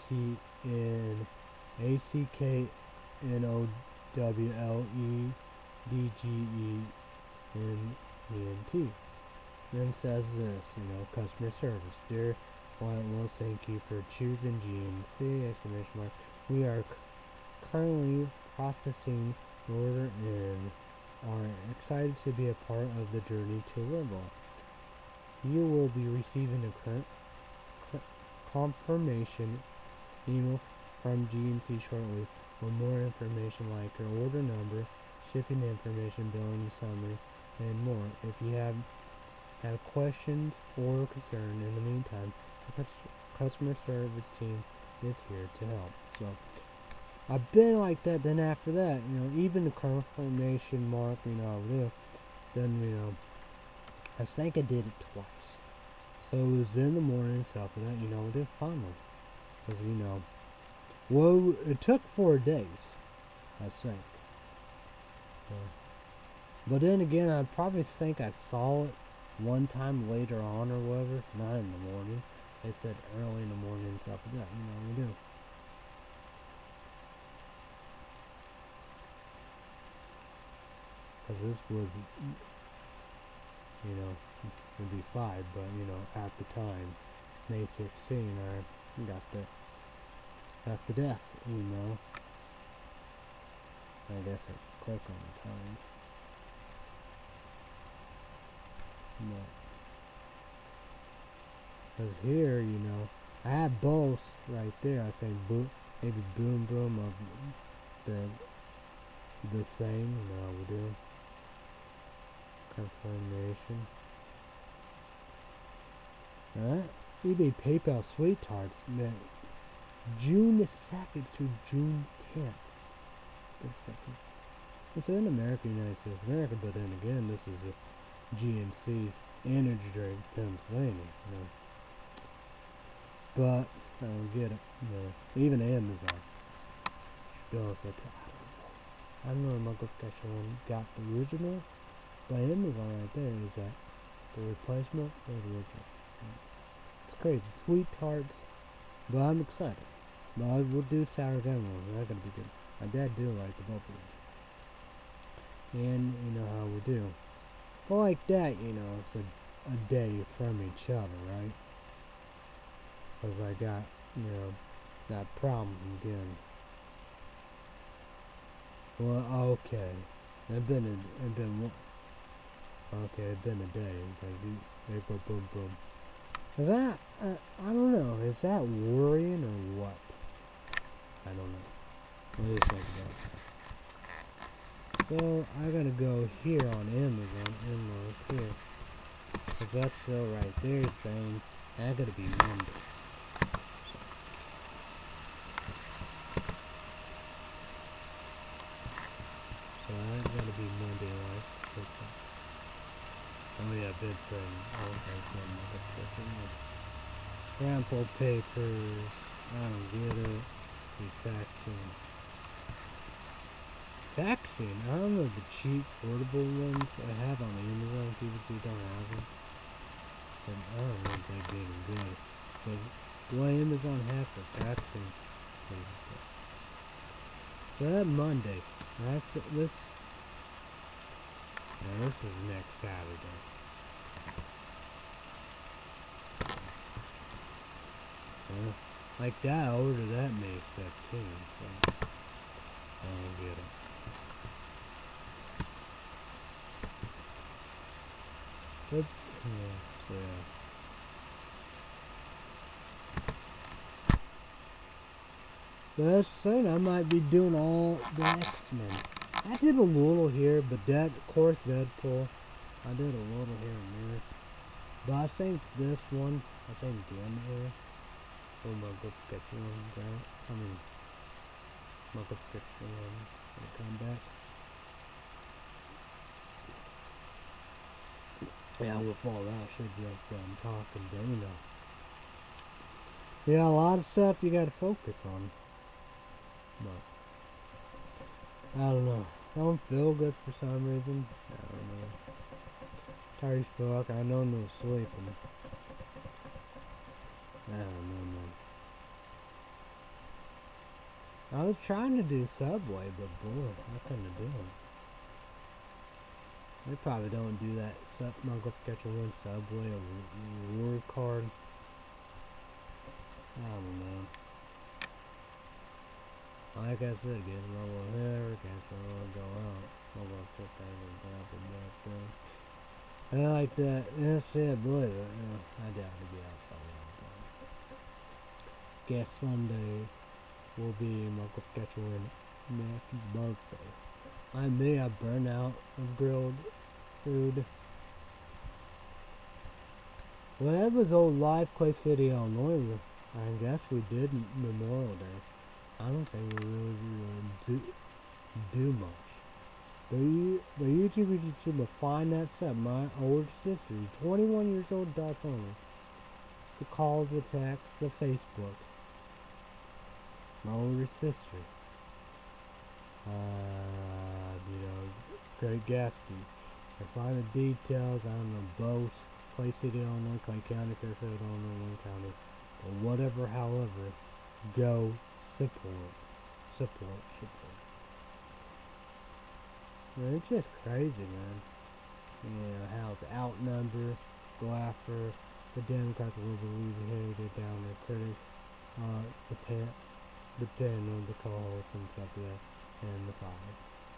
ACKNOWLEDGENENT. Then says this, you know, customer service. Dear Wyatt Willis, thank you for choosing GNC, exclamation mark. We are currently processing the order and are excited to be a part of the journey to Liverpool. You will be receiving a current confirmation email from GNC shortly with more information like your order number, shipping information, billing summary, and more. If you have questions or concern in the meantime, the customer service team is here to help. So I've been like that. Then after that, you know, even the confirmation mark, you know, I would do. Then, you know, I think I did it twice. So it was in the morning, stuff like that, you know, then finally. Because, you know, well, it took 4 days, I think. But then again, I probably think I saw it one time later on or whatever, not in the morning. They said early in the morning and stuff like that, you know, we do. Because this was, you know, it'd be 5, but, you know, at the time, May 16, I got the death email. I guess I click on the time. Because here, you know, I have both right there. I say boom, maybe boom boom of the same. No, we do confirmation. Alright, eBay PayPal sweet tarts. Man, June the 2nd through June 10th. And so in America, United States of America, but then again, this is a GNC's energy drink, Pennsylvania. You know. But I don't get it. You know. Even Amazon. To be honest, I don't know if my one got the original, but Amazon right there is that the replacement or the original. It's crazy. Sweet tarts, but I'm excited. But I will do sour lemon ones. They're gonna be good. My dad do like the bubble. And you know how we do. But like that, you know, it's a day from each other, right? Because I got, you know, that problem again. Well, okay. It's been a day. Like, boom, boom, boom. Is that, I don't know, is that worrying or what? I don't know. What do you think about it? So, I gotta go here on Amazon and look here. Cause that's so right there saying, I gotta be Monday. So I gotta be Monday, right? Oh yeah, bid friend. Oh, that's Rample papers. I don't get it. Faxing. Faxing? I don't know the cheap, affordable ones I have on Amazon. People don't have them. And I don't know if they're being good. But what Amazon have for faxing? So that Monday. That's this. Now this is next Saturday. Like that, I ordered that May 15th, so I don't get it. But, yeah, so yeah. But that's the thing, I might be doing all the X-Men. I did a little here, but of course Deadpool. I did a little here and there. But I think this one, I think again here. Oh my god, get you on ground. I mean, my god, get you on come back. Yeah, with all that shit just done talking, Dana. Yeah, a lot of stuff you gotta focus on. But I don't know. I don't feel good for some reason. I don't know. Tired as fuck. I know no sleeping. I don't know, man. I was trying to do Subway, but boy, I couldn't do it. They probably don't do that. Not go catch a one Subway or reward card. I don't know. Like I said, get a little hair, can't go out. I'm gonna put that in the I like that. That's it, believe it. I doubt it'll be outside. Guess Sunday will be my Saskatchewan nephew's birthday. I may have burn out of grilled food. Well, that was old live Clay City, Illinois. I guess we did Memorial Day. I don't think we really do much. But YouTuber find that stuff. My older sister, 21 years old, does only. The calls, the texts, the Facebook. My older sister. Great Gatsby. I find the details. I don't know, both Clay City, Illinois, Clay County, Fairfield, Illinois, Wayne County, or whatever. However, go support. Man, it's just crazy, man. You know, how to outnumber, go after the Democrats will believe the down their critics, depend on the calls and stuff like that, and the fire.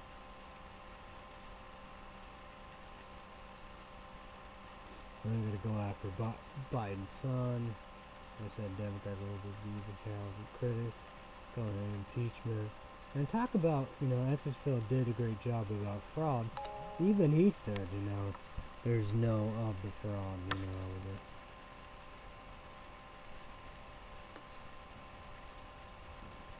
I'm gonna go after Biden's son. I said Democrats will believe the critics, go ahead impeachment. And talk about, you know, SSFL did a great job about fraud. Even he said, you know, there's no of the fraud, you know, over there.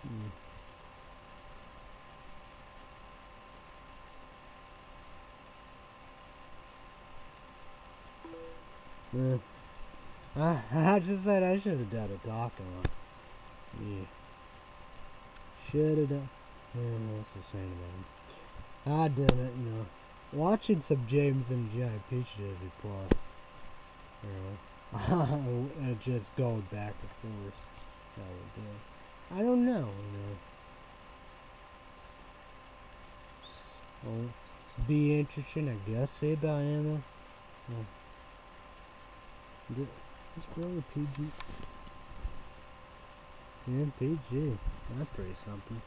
I just said I should have done a talking one. Yeah. Should have done. What's the saying about him? I did it, you know. Watching some James and Giant Peach Disney Plus. You know. It just going back and forth. That would do. I don't know, you know. So, be interesting, I guess, see about Emma. It's really PG. Yeah, PG. That's pretty something.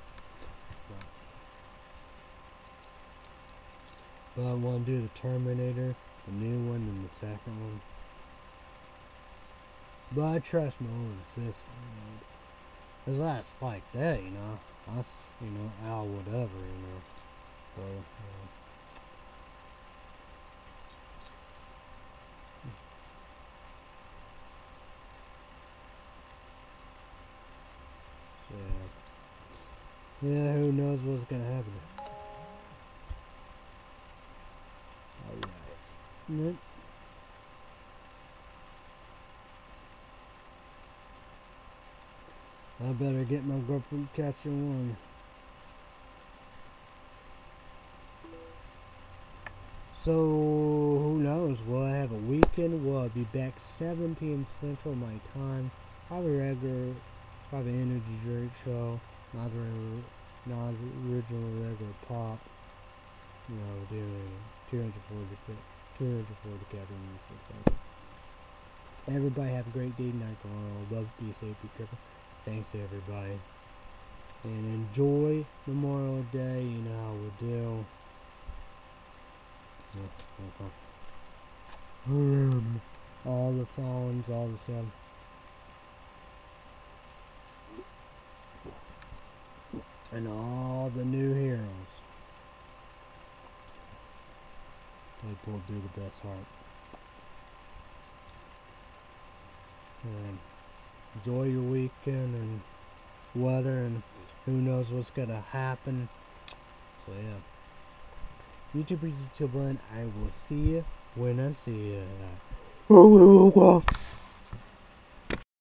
But I want to do the Terminator, the new one, and the second one. But I trust my own system, you know. Cause that's like that, you know. That's, you know, Al whatever, you know. So, yeah, who knows what's gonna happen. Alright. I better get my girlfriend catching one. So, who knows? Will I have a weekend? Will I be back 7 p.m. Central my time? Probably energy drink show. Not original regular pop. You know, doing 240 calories. Everybody have a great day, night, love, be safe, be careful. Thanks to everybody. And enjoy Memorial Day, you know how we do. All the phones, all the stuff. And all the new heroes. Deadpool do the best heart. And enjoy your weekend and weather, and who knows what's gonna happen. So yeah. YouTuber, I will see you when I see you.